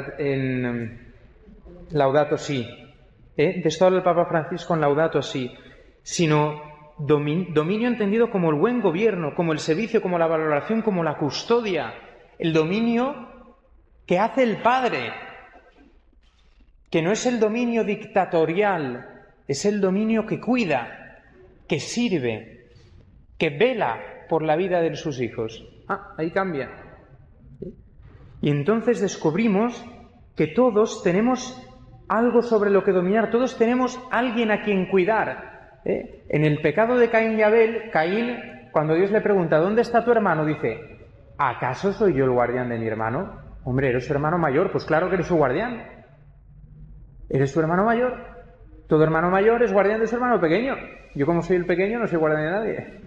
Laudato Si. De esto habla el Papa Francisco en Laudato Si. Sino dominio entendido como el buen gobierno, como el servicio, como la valoración, como la custodia. El dominio que hace el Padre, que no es el dominio dictatorial, es el dominio que cuida, que sirve, que vela por la vida de sus hijos. Ahí cambia. Y entonces descubrimos que todos tenemos algo sobre lo que dominar, todos tenemos alguien a quien cuidar. En el pecado de Caín y Abel, Caín, cuando Dios le pregunta, ¿dónde está tu hermano?, dice, ¿acaso soy yo el guardián de mi hermano? Hombre, eres su hermano mayor, pues claro que eres su guardián. Eres su hermano mayor. Todo hermano mayor es guardián de su hermano pequeño. Yo, como soy el pequeño, no soy guardián de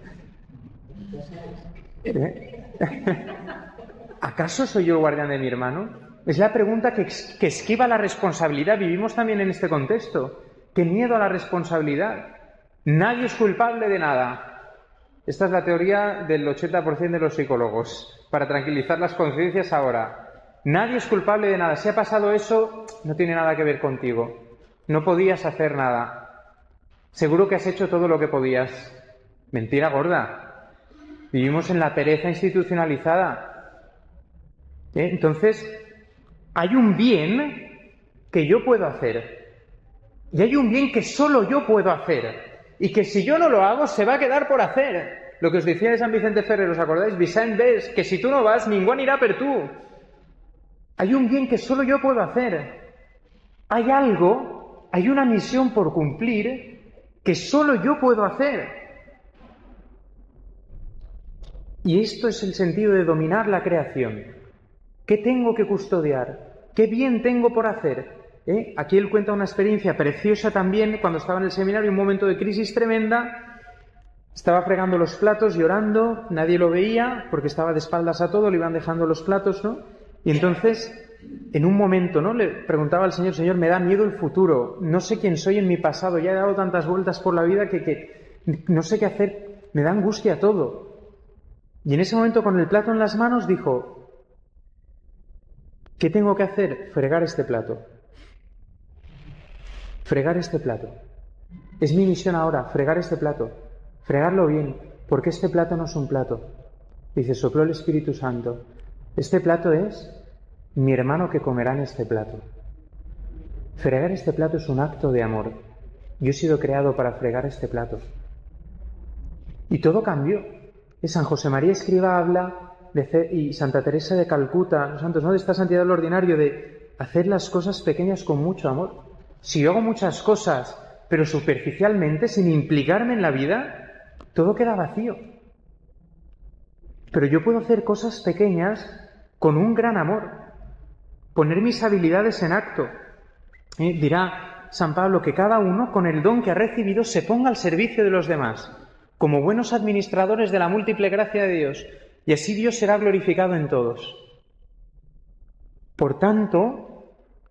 nadie. ¿Acaso soy yo el guardián de mi hermano? Es la pregunta que esquiva la responsabilidad. Vivimos también en este contexto. ¡Qué miedo a la responsabilidad! Nadie es culpable de nada. Esta es la teoría del 80% de los psicólogos, para tranquilizar las conciencias ahora. Nadie es culpable de nada. Si ha pasado eso, no tiene nada que ver contigo. No podías hacer nada. Seguro que has hecho todo lo que podías. Mentira gorda. Vivimos en la pereza institucionalizada. Entonces, hay un bien que yo puedo hacer. Y hay un bien que solo yo puedo hacer. Y que si yo no lo hago, se va a quedar por hacer. Lo que os decía de San Vicente Ferrer, ¿os acordáis? Vicent ves, que si tú no vas, ningún irá per tú. Hay un bien que solo yo puedo hacer. Hay algo, hay una misión por cumplir que solo yo puedo hacer. Y esto es el sentido de dominar la creación. ¿Qué tengo que custodiar? ¿Qué bien tengo por hacer? Aquí él cuenta una experiencia preciosa también cuando estaba en el seminario, un momento de crisis tremenda. Estaba fregando los platos, llorando, nadie lo veía porque estaba de espaldas a todo, le iban dejando los platos, ¿no? Y entonces, en un momento, ¿no?, le preguntaba al Señor, Señor, me da miedo el futuro, no sé quién soy en mi pasado, ya he dado tantas vueltas por la vida que no sé qué hacer, me da angustia todo. Y en ese momento, con el plato en las manos, dijo, ¿qué tengo que hacer? Fregar este plato. Fregar este plato. Es mi misión ahora, fregar este plato. Fregarlo bien, porque este plato no es un plato. Dice, sopló el Espíritu Santo. Este plato es mi hermano que comerá en este plato. Fregar este plato es un acto de amor. Yo he sido creado para fregar este plato. Y todo cambió. San José María Escrivá habla, y Santa Teresa de Calcuta, los santos, ¿no?, de esta santidad del ordinario, de hacer las cosas pequeñas con mucho amor. Si yo hago muchas cosas, pero superficialmente, sin implicarme en la vida, todo queda vacío. Pero yo puedo hacer cosas pequeñas con un gran amor, poner mis habilidades en acto. Dirá San Pablo que cada uno, con el don que ha recibido, se ponga al servicio de los demás, como buenos administradores de la múltiple gracia de Dios, y así Dios será glorificado en todos. Por tanto,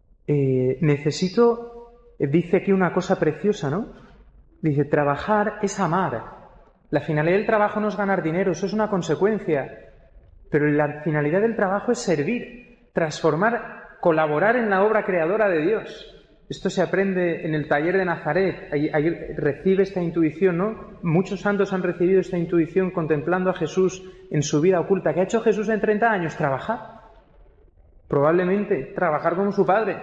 dice aquí una cosa preciosa, ¿no? Dice, trabajar es amar. La finalidad del trabajo no es ganar dinero, eso es una consecuencia. Pero la finalidad del trabajo es servir, transformar, colaborar en la obra creadora de Dios. Esto se aprende en el taller de Nazaret, ahí recibe esta intuición, ¿no? Muchos santos han recibido esta intuición contemplando a Jesús en su vida oculta. ¿Qué ha hecho Jesús en 30 años? Trabajar. Probablemente, trabajar como su Padre.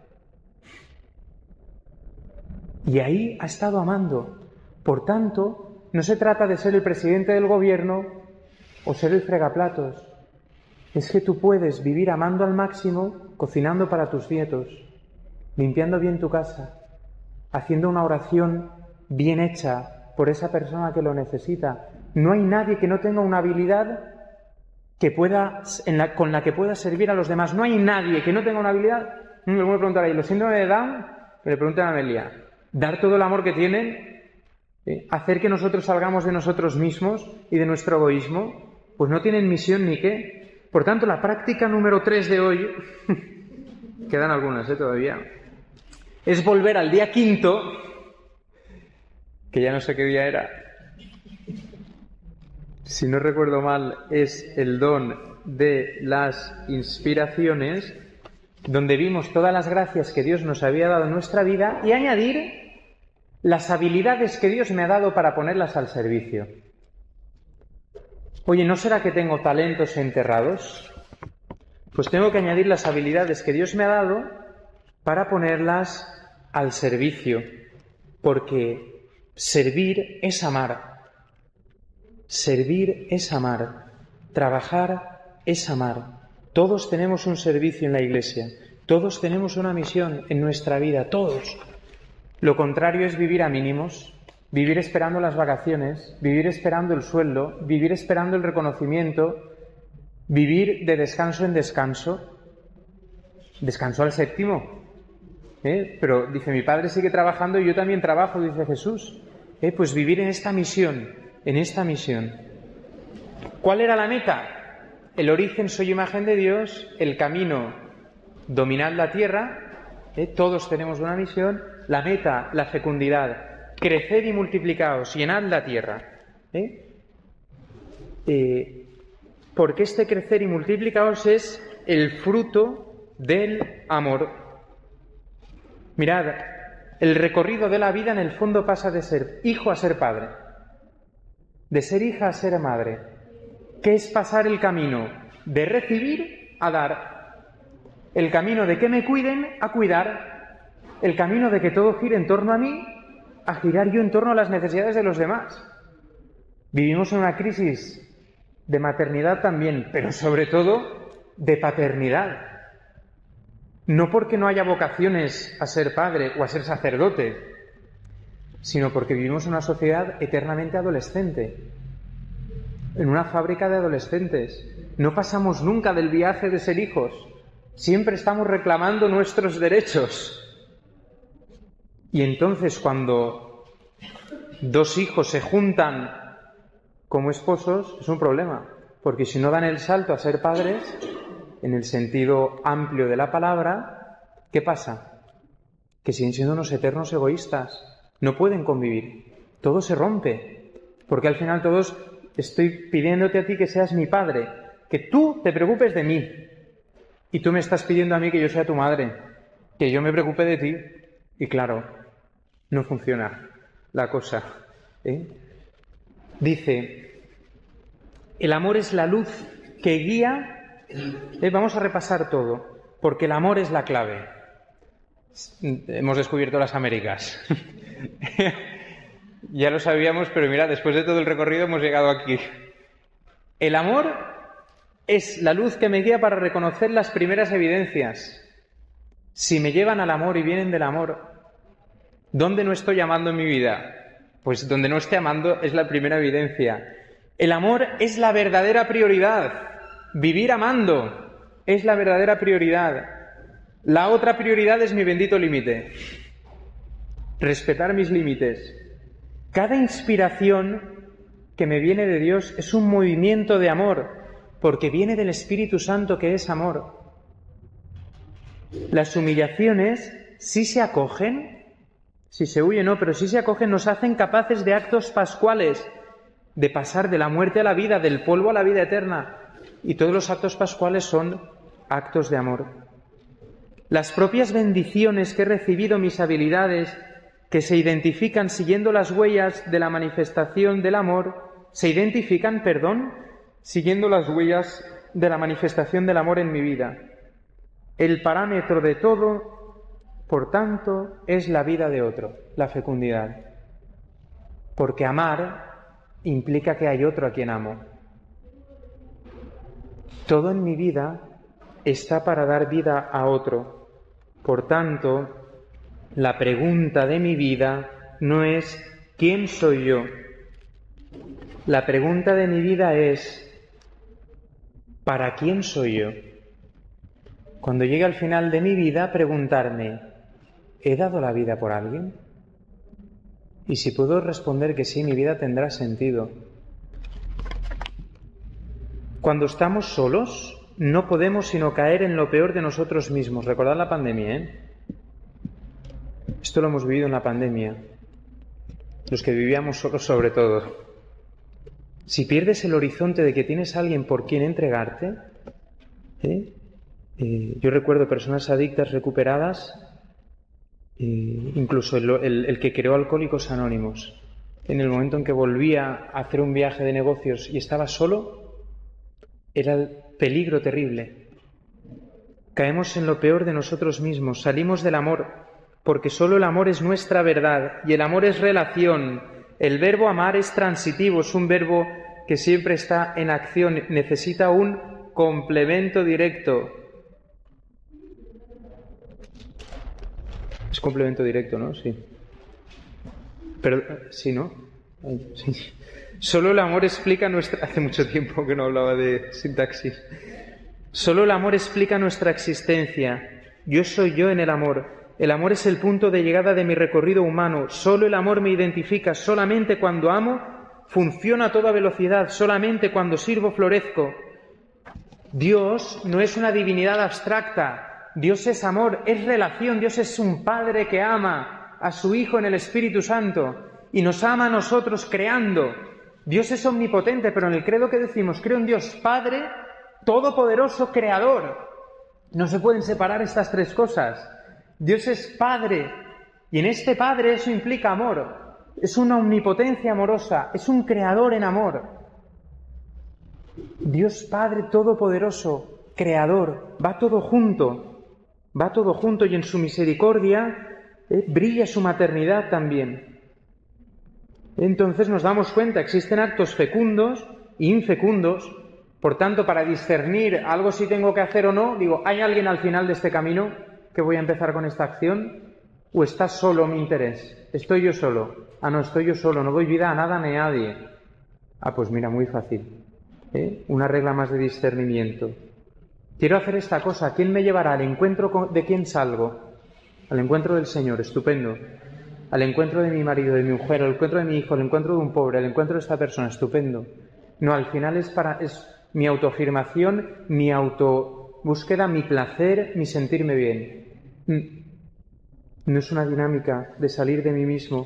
Y ahí ha estado amando. Por tanto, no se trata de ser el presidente del gobierno o ser el fregaplatos. Es que tú puedes vivir amando al máximo, cocinando para tus nietos, limpiando bien tu casa, haciendo una oración bien hecha por esa persona que lo necesita. No hay nadie que no tenga una habilidad que con la que pueda servir a los demás. No hay nadie que no tenga una habilidad. Me voy a preguntar ahí, los síndromes de Down, que le preguntan a Amelia. Dar todo el amor que tienen, hacer que nosotros salgamos de nosotros mismos y de nuestro egoísmo, pues no tienen misión ni qué. Por tanto, la práctica número 3 de hoy, quedan algunas todavía, es volver al día 5, que ya no sé qué día era. Si no recuerdo mal, es el don de las inspiraciones, donde vimos todas las gracias que Dios nos había dado en nuestra vida y añadir las habilidades que Dios me ha dado para ponerlas al servicio. Oye, ¿no será que tengo talentos enterrados? Pues tengo que añadir las habilidades que Dios me ha dado para ponerlas al servicio, porque servir es amar. Servir es amar. Trabajar es amar. Todos tenemos un servicio en la Iglesia. Todos tenemos una misión en nuestra vida, todos. Lo contrario es vivir a mínimos, vivir esperando las vacaciones, vivir esperando el sueldo, vivir esperando el reconocimiento, vivir de descanso en descanso. Descanso al séptimo. Pero dice, mi padre sigue trabajando y yo también trabajo, dice Jesús. Pues vivir en esta misión, en esta misión. ¿Cuál era la meta? El origen, soy imagen de Dios, el camino, dominad la tierra, todos tenemos una misión, la meta, la fecundidad, creced y multiplicaos, llenad la tierra. Porque este crecer y multiplicaos es el fruto del amor. Mirad, el recorrido de la vida en el fondo pasa de ser hijo a ser padre, de ser hija a ser madre. ¿Qué es pasar el camino de recibir a dar? El camino de que me cuiden a cuidar. El camino de que todo gire en torno a mí a girar yo en torno a las necesidades de los demás. Vivimos en una crisis de maternidad también, pero sobre todo de paternidad. No porque no haya vocaciones a ser padre o a ser sacerdote, sino porque vivimos en una sociedad eternamente adolescente, en una fábrica de adolescentes. No pasamos nunca del viaje de ser hijos, siempre estamos reclamando nuestros derechos. Y entonces cuando dos hijos se juntan como esposos es un problema, porque si no dan el salto a ser padres, en el sentido amplio de la palabra, ¿qué pasa? Que siguen siendo unos eternos egoístas, no pueden convivir, todo se rompe, porque al final todos estoy pidiéndote a ti que seas mi padre, que tú te preocupes de mí, y tú me estás pidiendo a mí que yo sea tu madre, que yo me preocupe de ti, y claro, no funciona la cosa. Dice, el amor es la luz que guía. Vamos a repasar todo, porque el amor es la clave. Hemos descubierto las Américas. Ya lo sabíamos, pero mira, después de todo el recorrido hemos llegado aquí. El amor es la luz que me guía para reconocer las primeras evidencias. Si me llevan al amor y vienen del amor, ¿dónde no estoy amando en mi vida? Pues donde no esté amando es la primera evidencia. El amor es la verdadera prioridad. Vivir amando es la verdadera prioridad. La otra prioridad es mi bendito límite. Respetar mis límites. Cada inspiración que me viene de Dios es un movimiento de amor, porque viene del Espíritu Santo que es amor. Las humillaciones, si se acogen, si se huye no, pero si se acogen, nos hacen capaces de actos pascuales, de pasar de la muerte a la vida, del polvo a la vida eterna. Y todos los actos pascuales son actos de amor. Las propias bendiciones que he recibido, mis habilidades, que se identifican siguiendo las huellas de la manifestación del amor, se identifican, siguiendo las huellas de la manifestación del amor en mi vida. El parámetro de todo, por tanto, es la vida de otro, la fecundidad. Porque amar implica que hay otro a quien amo. Todo en mi vida está para dar vida a otro. Por tanto, la pregunta de mi vida no es ¿quién soy yo? La pregunta de mi vida es ¿para quién soy yo? Cuando llegue al final de mi vida, preguntarme ¿he dado la vida por alguien? Y si puedo responder que sí, mi vida tendrá sentido. Cuando estamos solos, no podemos sino caer en lo peor de nosotros mismos. Recordad la pandemia, Esto lo hemos vivido en la pandemia. Los que vivíamos solos sobre todo. Si pierdes el horizonte de que tienes a alguien por quien entregarte, yo recuerdo personas adictas recuperadas, incluso el que creó Alcohólicos Anónimos. En el momento en que volvía a hacer un viaje de negocios y estaba solo, era el peligro terrible. Caemos en lo peor de nosotros mismos, salimos del amor, porque solo el amor es nuestra verdad y el amor es relación. El verbo amar es transitivo, es un verbo que siempre está en acción, necesita un complemento directo. Es complemento directo, ¿no? Sí. Pero, sí, ¿no? Sí. Solo el amor explica nuestra... Hace mucho tiempo que no hablaba de sintaxis. Solo el amor explica nuestra existencia. Yo soy yo en el amor. El amor es el punto de llegada de mi recorrido humano. Solo el amor me identifica. Solamente cuando amo, funciona a toda velocidad. Solamente cuando sirvo, florezco. Dios no es una divinidad abstracta. Dios es amor, es relación. Dios es un Padre que ama a su Hijo en el Espíritu Santo y nos ama a nosotros creando. Dios es omnipotente, pero en el credo que decimos, creo en Dios Padre, todopoderoso, creador. No se pueden separar estas tres cosas. Dios es Padre, y en este Padre eso implica amor. Es una omnipotencia amorosa, es un creador en amor. Dios Padre todopoderoso, creador, va todo junto y en su misericordia brilla su maternidad también. Entonces nos damos cuenta, existen actos fecundos e infecundos. Por tanto, para discernir algo si tengo que hacer o no, digo, ¿hay alguien al final de este camino que voy a empezar con esta acción? ¿O está solo mi interés? ¿Estoy yo solo? Ah, no, estoy yo solo, no doy vida a nada ni a nadie. Ah, pues mira, muy fácil. Una regla más de discernimiento. Quiero hacer esta cosa, ¿quién me llevará? ¿Al encuentro de quién salgo? Al encuentro del Señor, estupendo. Al encuentro de mi marido, de mi mujer, al encuentro de mi hijo, al encuentro de un pobre, al encuentro de esta persona, estupendo. No, al final es mi autoafirmación, mi autobúsqueda, mi placer, mi sentirme bien. No es una dinámica de salir de mí mismo.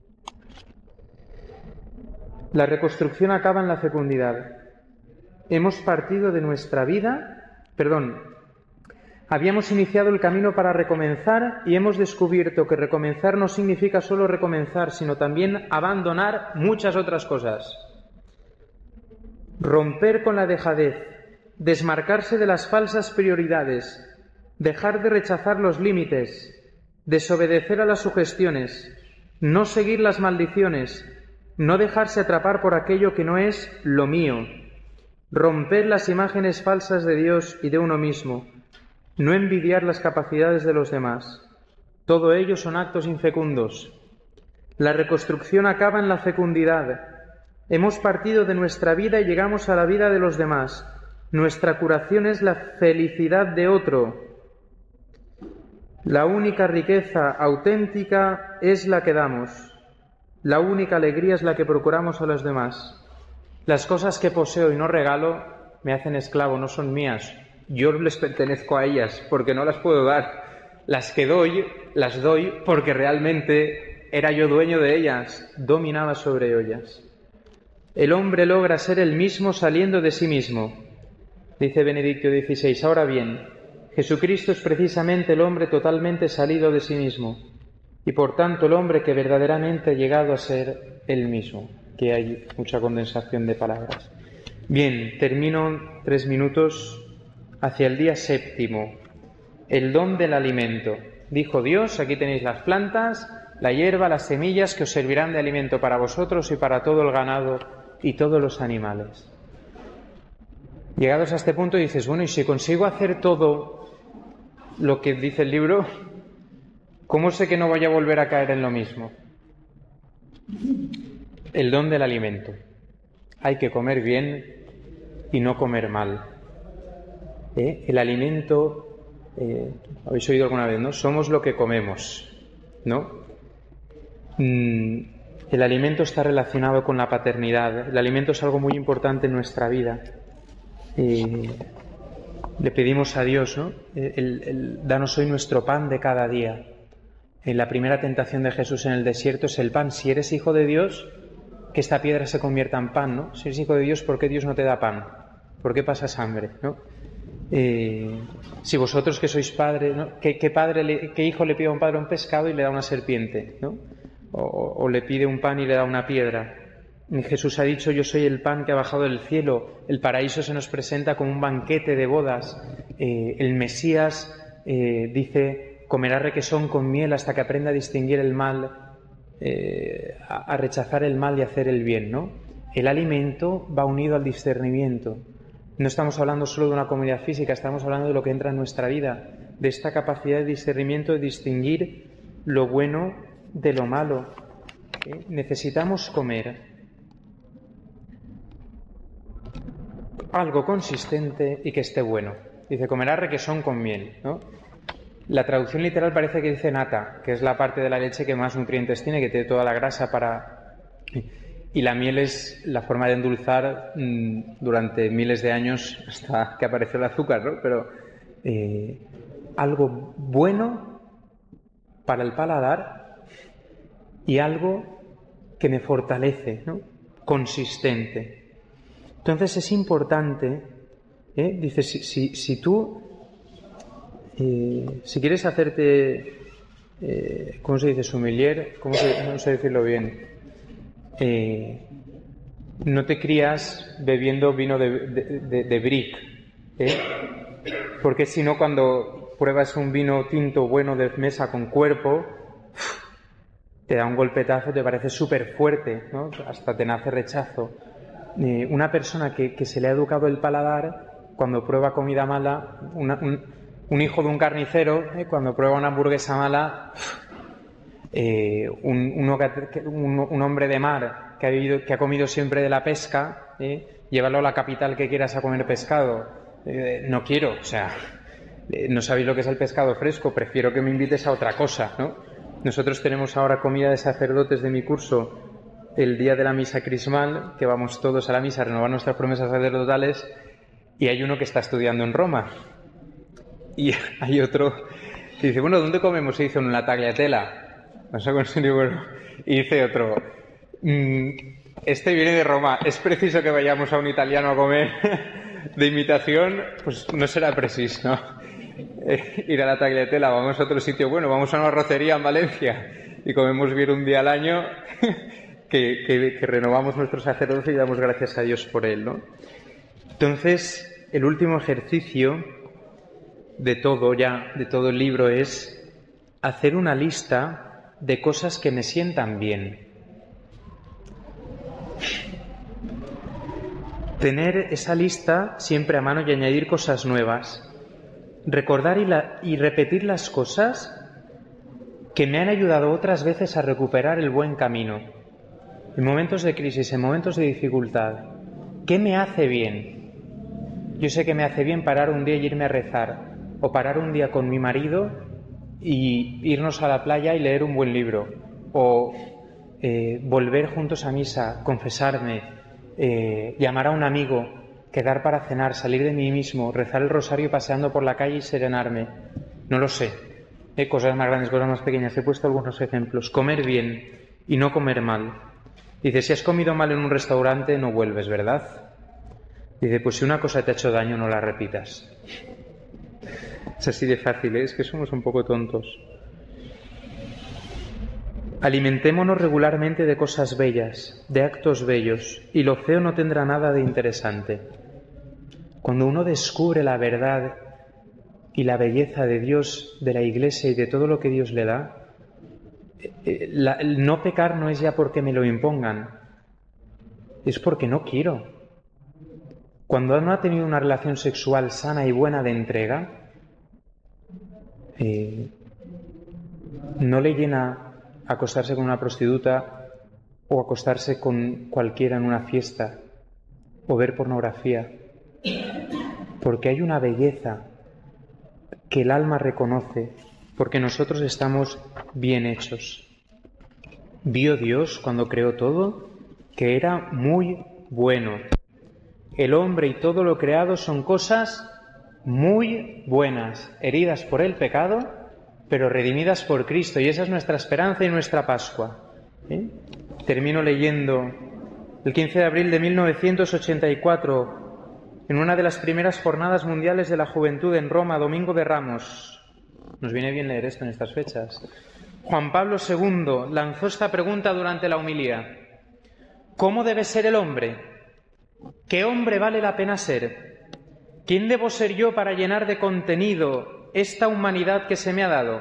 La reconstrucción acaba en la fecundidad. Hemos partido de nuestra vida, habíamos iniciado el camino para recomenzar y hemos descubierto que recomenzar no significa solo recomenzar, sino también abandonar muchas otras cosas. Romper con la dejadez, desmarcarse de las falsas prioridades, dejar de rechazar los límites, desobedecer a las sugestiones, no seguir las maldiciones, no dejarse atrapar por aquello que no es lo mío, romper las imágenes falsas de Dios y de uno mismo, no envidiar las capacidades de los demás. Todo ello son actos infecundos. La reconstrucción acaba en la fecundidad. Hemos partido de nuestra vida y llegamos a la vida de los demás. Nuestra curación es la felicidad de otro. La única riqueza auténtica es la que damos. La única alegría es la que procuramos a los demás. Las cosas que poseo y no regalo me hacen esclavo, no son mías. Yo les pertenezco a ellas porque no las puedo dar. Las que doy, las doy porque realmente era yo dueño de ellas, dominaba sobre ellas. El hombre logra ser el mismo saliendo de sí mismo. Dice Benedicto XVI, ahora bien, Jesucristo es precisamente el hombre totalmente salido de sí mismo y por tanto el hombre que verdaderamente ha llegado a ser él mismo. Que hay mucha condensación de palabras. Bien, termino 3 minutos hacia el día 7. El don del alimento. Dijo Dios, aquí tenéis las plantas, la hierba, las semillas que os servirán de alimento para vosotros y para todo el ganado y todos los animales. Llegados a este punto dices, bueno, y si consigo hacer todo lo que dice el libro, ¿cómo sé que no voy a volver a caer en lo mismo? El don del alimento. Hay que comer bien y no comer mal. El alimento, habéis oído alguna vez, ¿no? Somos lo que comemos, ¿no? El alimento está relacionado con la paternidad. El alimento es algo muy importante en nuestra vida. Le pedimos a Dios, ¿no? Danos hoy nuestro pan de cada día. La primera tentación de Jesús en el desierto es el pan. Si eres hijo de Dios, que esta piedra se convierta en pan, ¿no? Si eres hijo de Dios, ¿por qué Dios no te da pan? ¿Por qué pasas hambre, no? Si vosotros que sois padres, ¿no? ¿Qué hijo le pide a un padre un pescado y le da una serpiente, ¿no? O le pide un pan y le da una piedra? Jesús ha dicho, yo soy el pan que ha bajado del cielo. El paraíso se nos presenta como un banquete de bodas. El Mesías dice, comerá requesón con miel hasta que aprenda a distinguir el mal, a rechazar el mal y hacer el bien, ¿no? El alimento va unido al discernimiento. No estamos hablando solo de una comunidad física, estamos hablando de lo que entra en nuestra vida, de esta capacidad de discernimiento, de distinguir lo bueno de lo malo. Necesitamos comer algo consistente y que esté bueno. Dice, comerás requesón con miel, ¿no? La traducción literal parece que dice nata, que es la parte de la leche que más nutrientes tiene, que tiene toda la grasa para... Y la miel es la forma de endulzar durante miles de años hasta que apareció el azúcar, ¿no? Pero algo bueno para el paladar y algo que me fortalece, ¿no? Consistente. Entonces es importante, dice, si tú, si quieres hacerte, ¿cómo se dice? Sommelier, no sé decirlo bien. No te crías bebiendo vino de brick, porque si no, cuando pruebas un vino tinto bueno de mesa con cuerpo, te da un golpetazo, te parece súper fuerte, ¿no? Hasta te nace rechazo. Una persona que se le ha educado el paladar, cuando prueba comida mala, un hijo de un carnicero, cuando prueba una hamburguesa mala, un hombre de mar que ha comido siempre de la pesca, llévalo a la capital que quieras a comer pescado. No quiero, o sea, no sabéis lo que es el pescado fresco, prefiero que me invites a otra cosa, ¿no? Nosotros tenemos ahora comida de sacerdotes de mi curso el día de la misa crismal, que vamos todos a la misa a renovar nuestras promesas sacerdotales, y hay uno que está estudiando en Roma. Y hay otro que dice, bueno, ¿dónde comemos? Y dice, en la tagliatella. No sé con serio, bueno. Y dice otro, este viene de Roma, ¿es preciso que vayamos a un italiano a comer de imitación? Pues no será preciso, ¿no? Ir a la tagliatella, vamos a otro sitio, bueno, vamos a una arrocería en Valencia y comemos bien un día al año, que renovamos nuestro sacerdocio y damos gracias a Dios por él, ¿no? Entonces, el último ejercicio de todo el libro es hacer una lista de cosas que me sientan bien. Tener esa lista siempre a mano y añadir cosas nuevas. Recordar y repetir las cosas que me han ayudado otras veces a recuperar el buen camino. En momentos de crisis, en momentos de dificultad. ¿Qué me hace bien? Yo sé que me hace bien parar un día y irme a rezar. O parar un día con mi marido y irnos a la playa y leer un buen libro. O volver juntos a misa, confesarme, llamar a un amigo, quedar para cenar, salir de mí mismo, rezar el rosario paseando por la calle y serenarme. No lo sé. Cosas más grandes, cosas más pequeñas. He puesto algunos ejemplos. Comer bien y no comer mal. Dice, si has comido mal en un restaurante, no vuelves, ¿verdad? Dice, pues si una cosa te ha hecho daño, no la repitas. Es así de fácil, es que somos un poco tontos. Alimentémonos regularmente de cosas bellas, de actos bellos, y lo feo no tendrá nada de interesante. Cuando uno descubre la verdad y la belleza de Dios, de la Iglesia y de todo lo que Dios le da, el no pecar no es ya porque me lo impongan, es porque no quiero. Cuando uno ha tenido una relación sexual sana y buena de entrega, no le llena acostarse con una prostituta o acostarse con cualquiera en una fiesta o ver pornografía, porque hay una belleza que el alma reconoce, porque nosotros estamos bien hechos. Vio Dios cuando creó todo que era muy bueno. El hombre y todo lo creado son cosas muy buenas, heridas por el pecado, pero redimidas por Cristo, y esa es nuestra esperanza y nuestra Pascua. Termino leyendo el 15 de abril de 1984, en una de las primeras jornadas mundiales de la juventud en Roma, Domingo de Ramos. Nos viene bien leer esto en estas fechas. Juan Pablo II lanzó esta pregunta durante la homilía: ¿cómo debe ser el hombre? ¿Qué hombre vale la pena ser? ¿Quién debo ser yo para llenar de contenido esta humanidad que se me ha dado?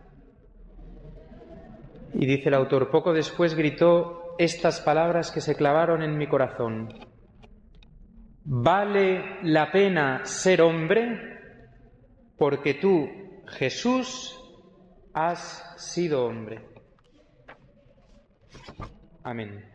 Y dice el autor, poco después gritó estas palabras que se clavaron en mi corazón: ¿vale la pena ser hombre? Porque tú, Jesús, has sido hombre. Amén.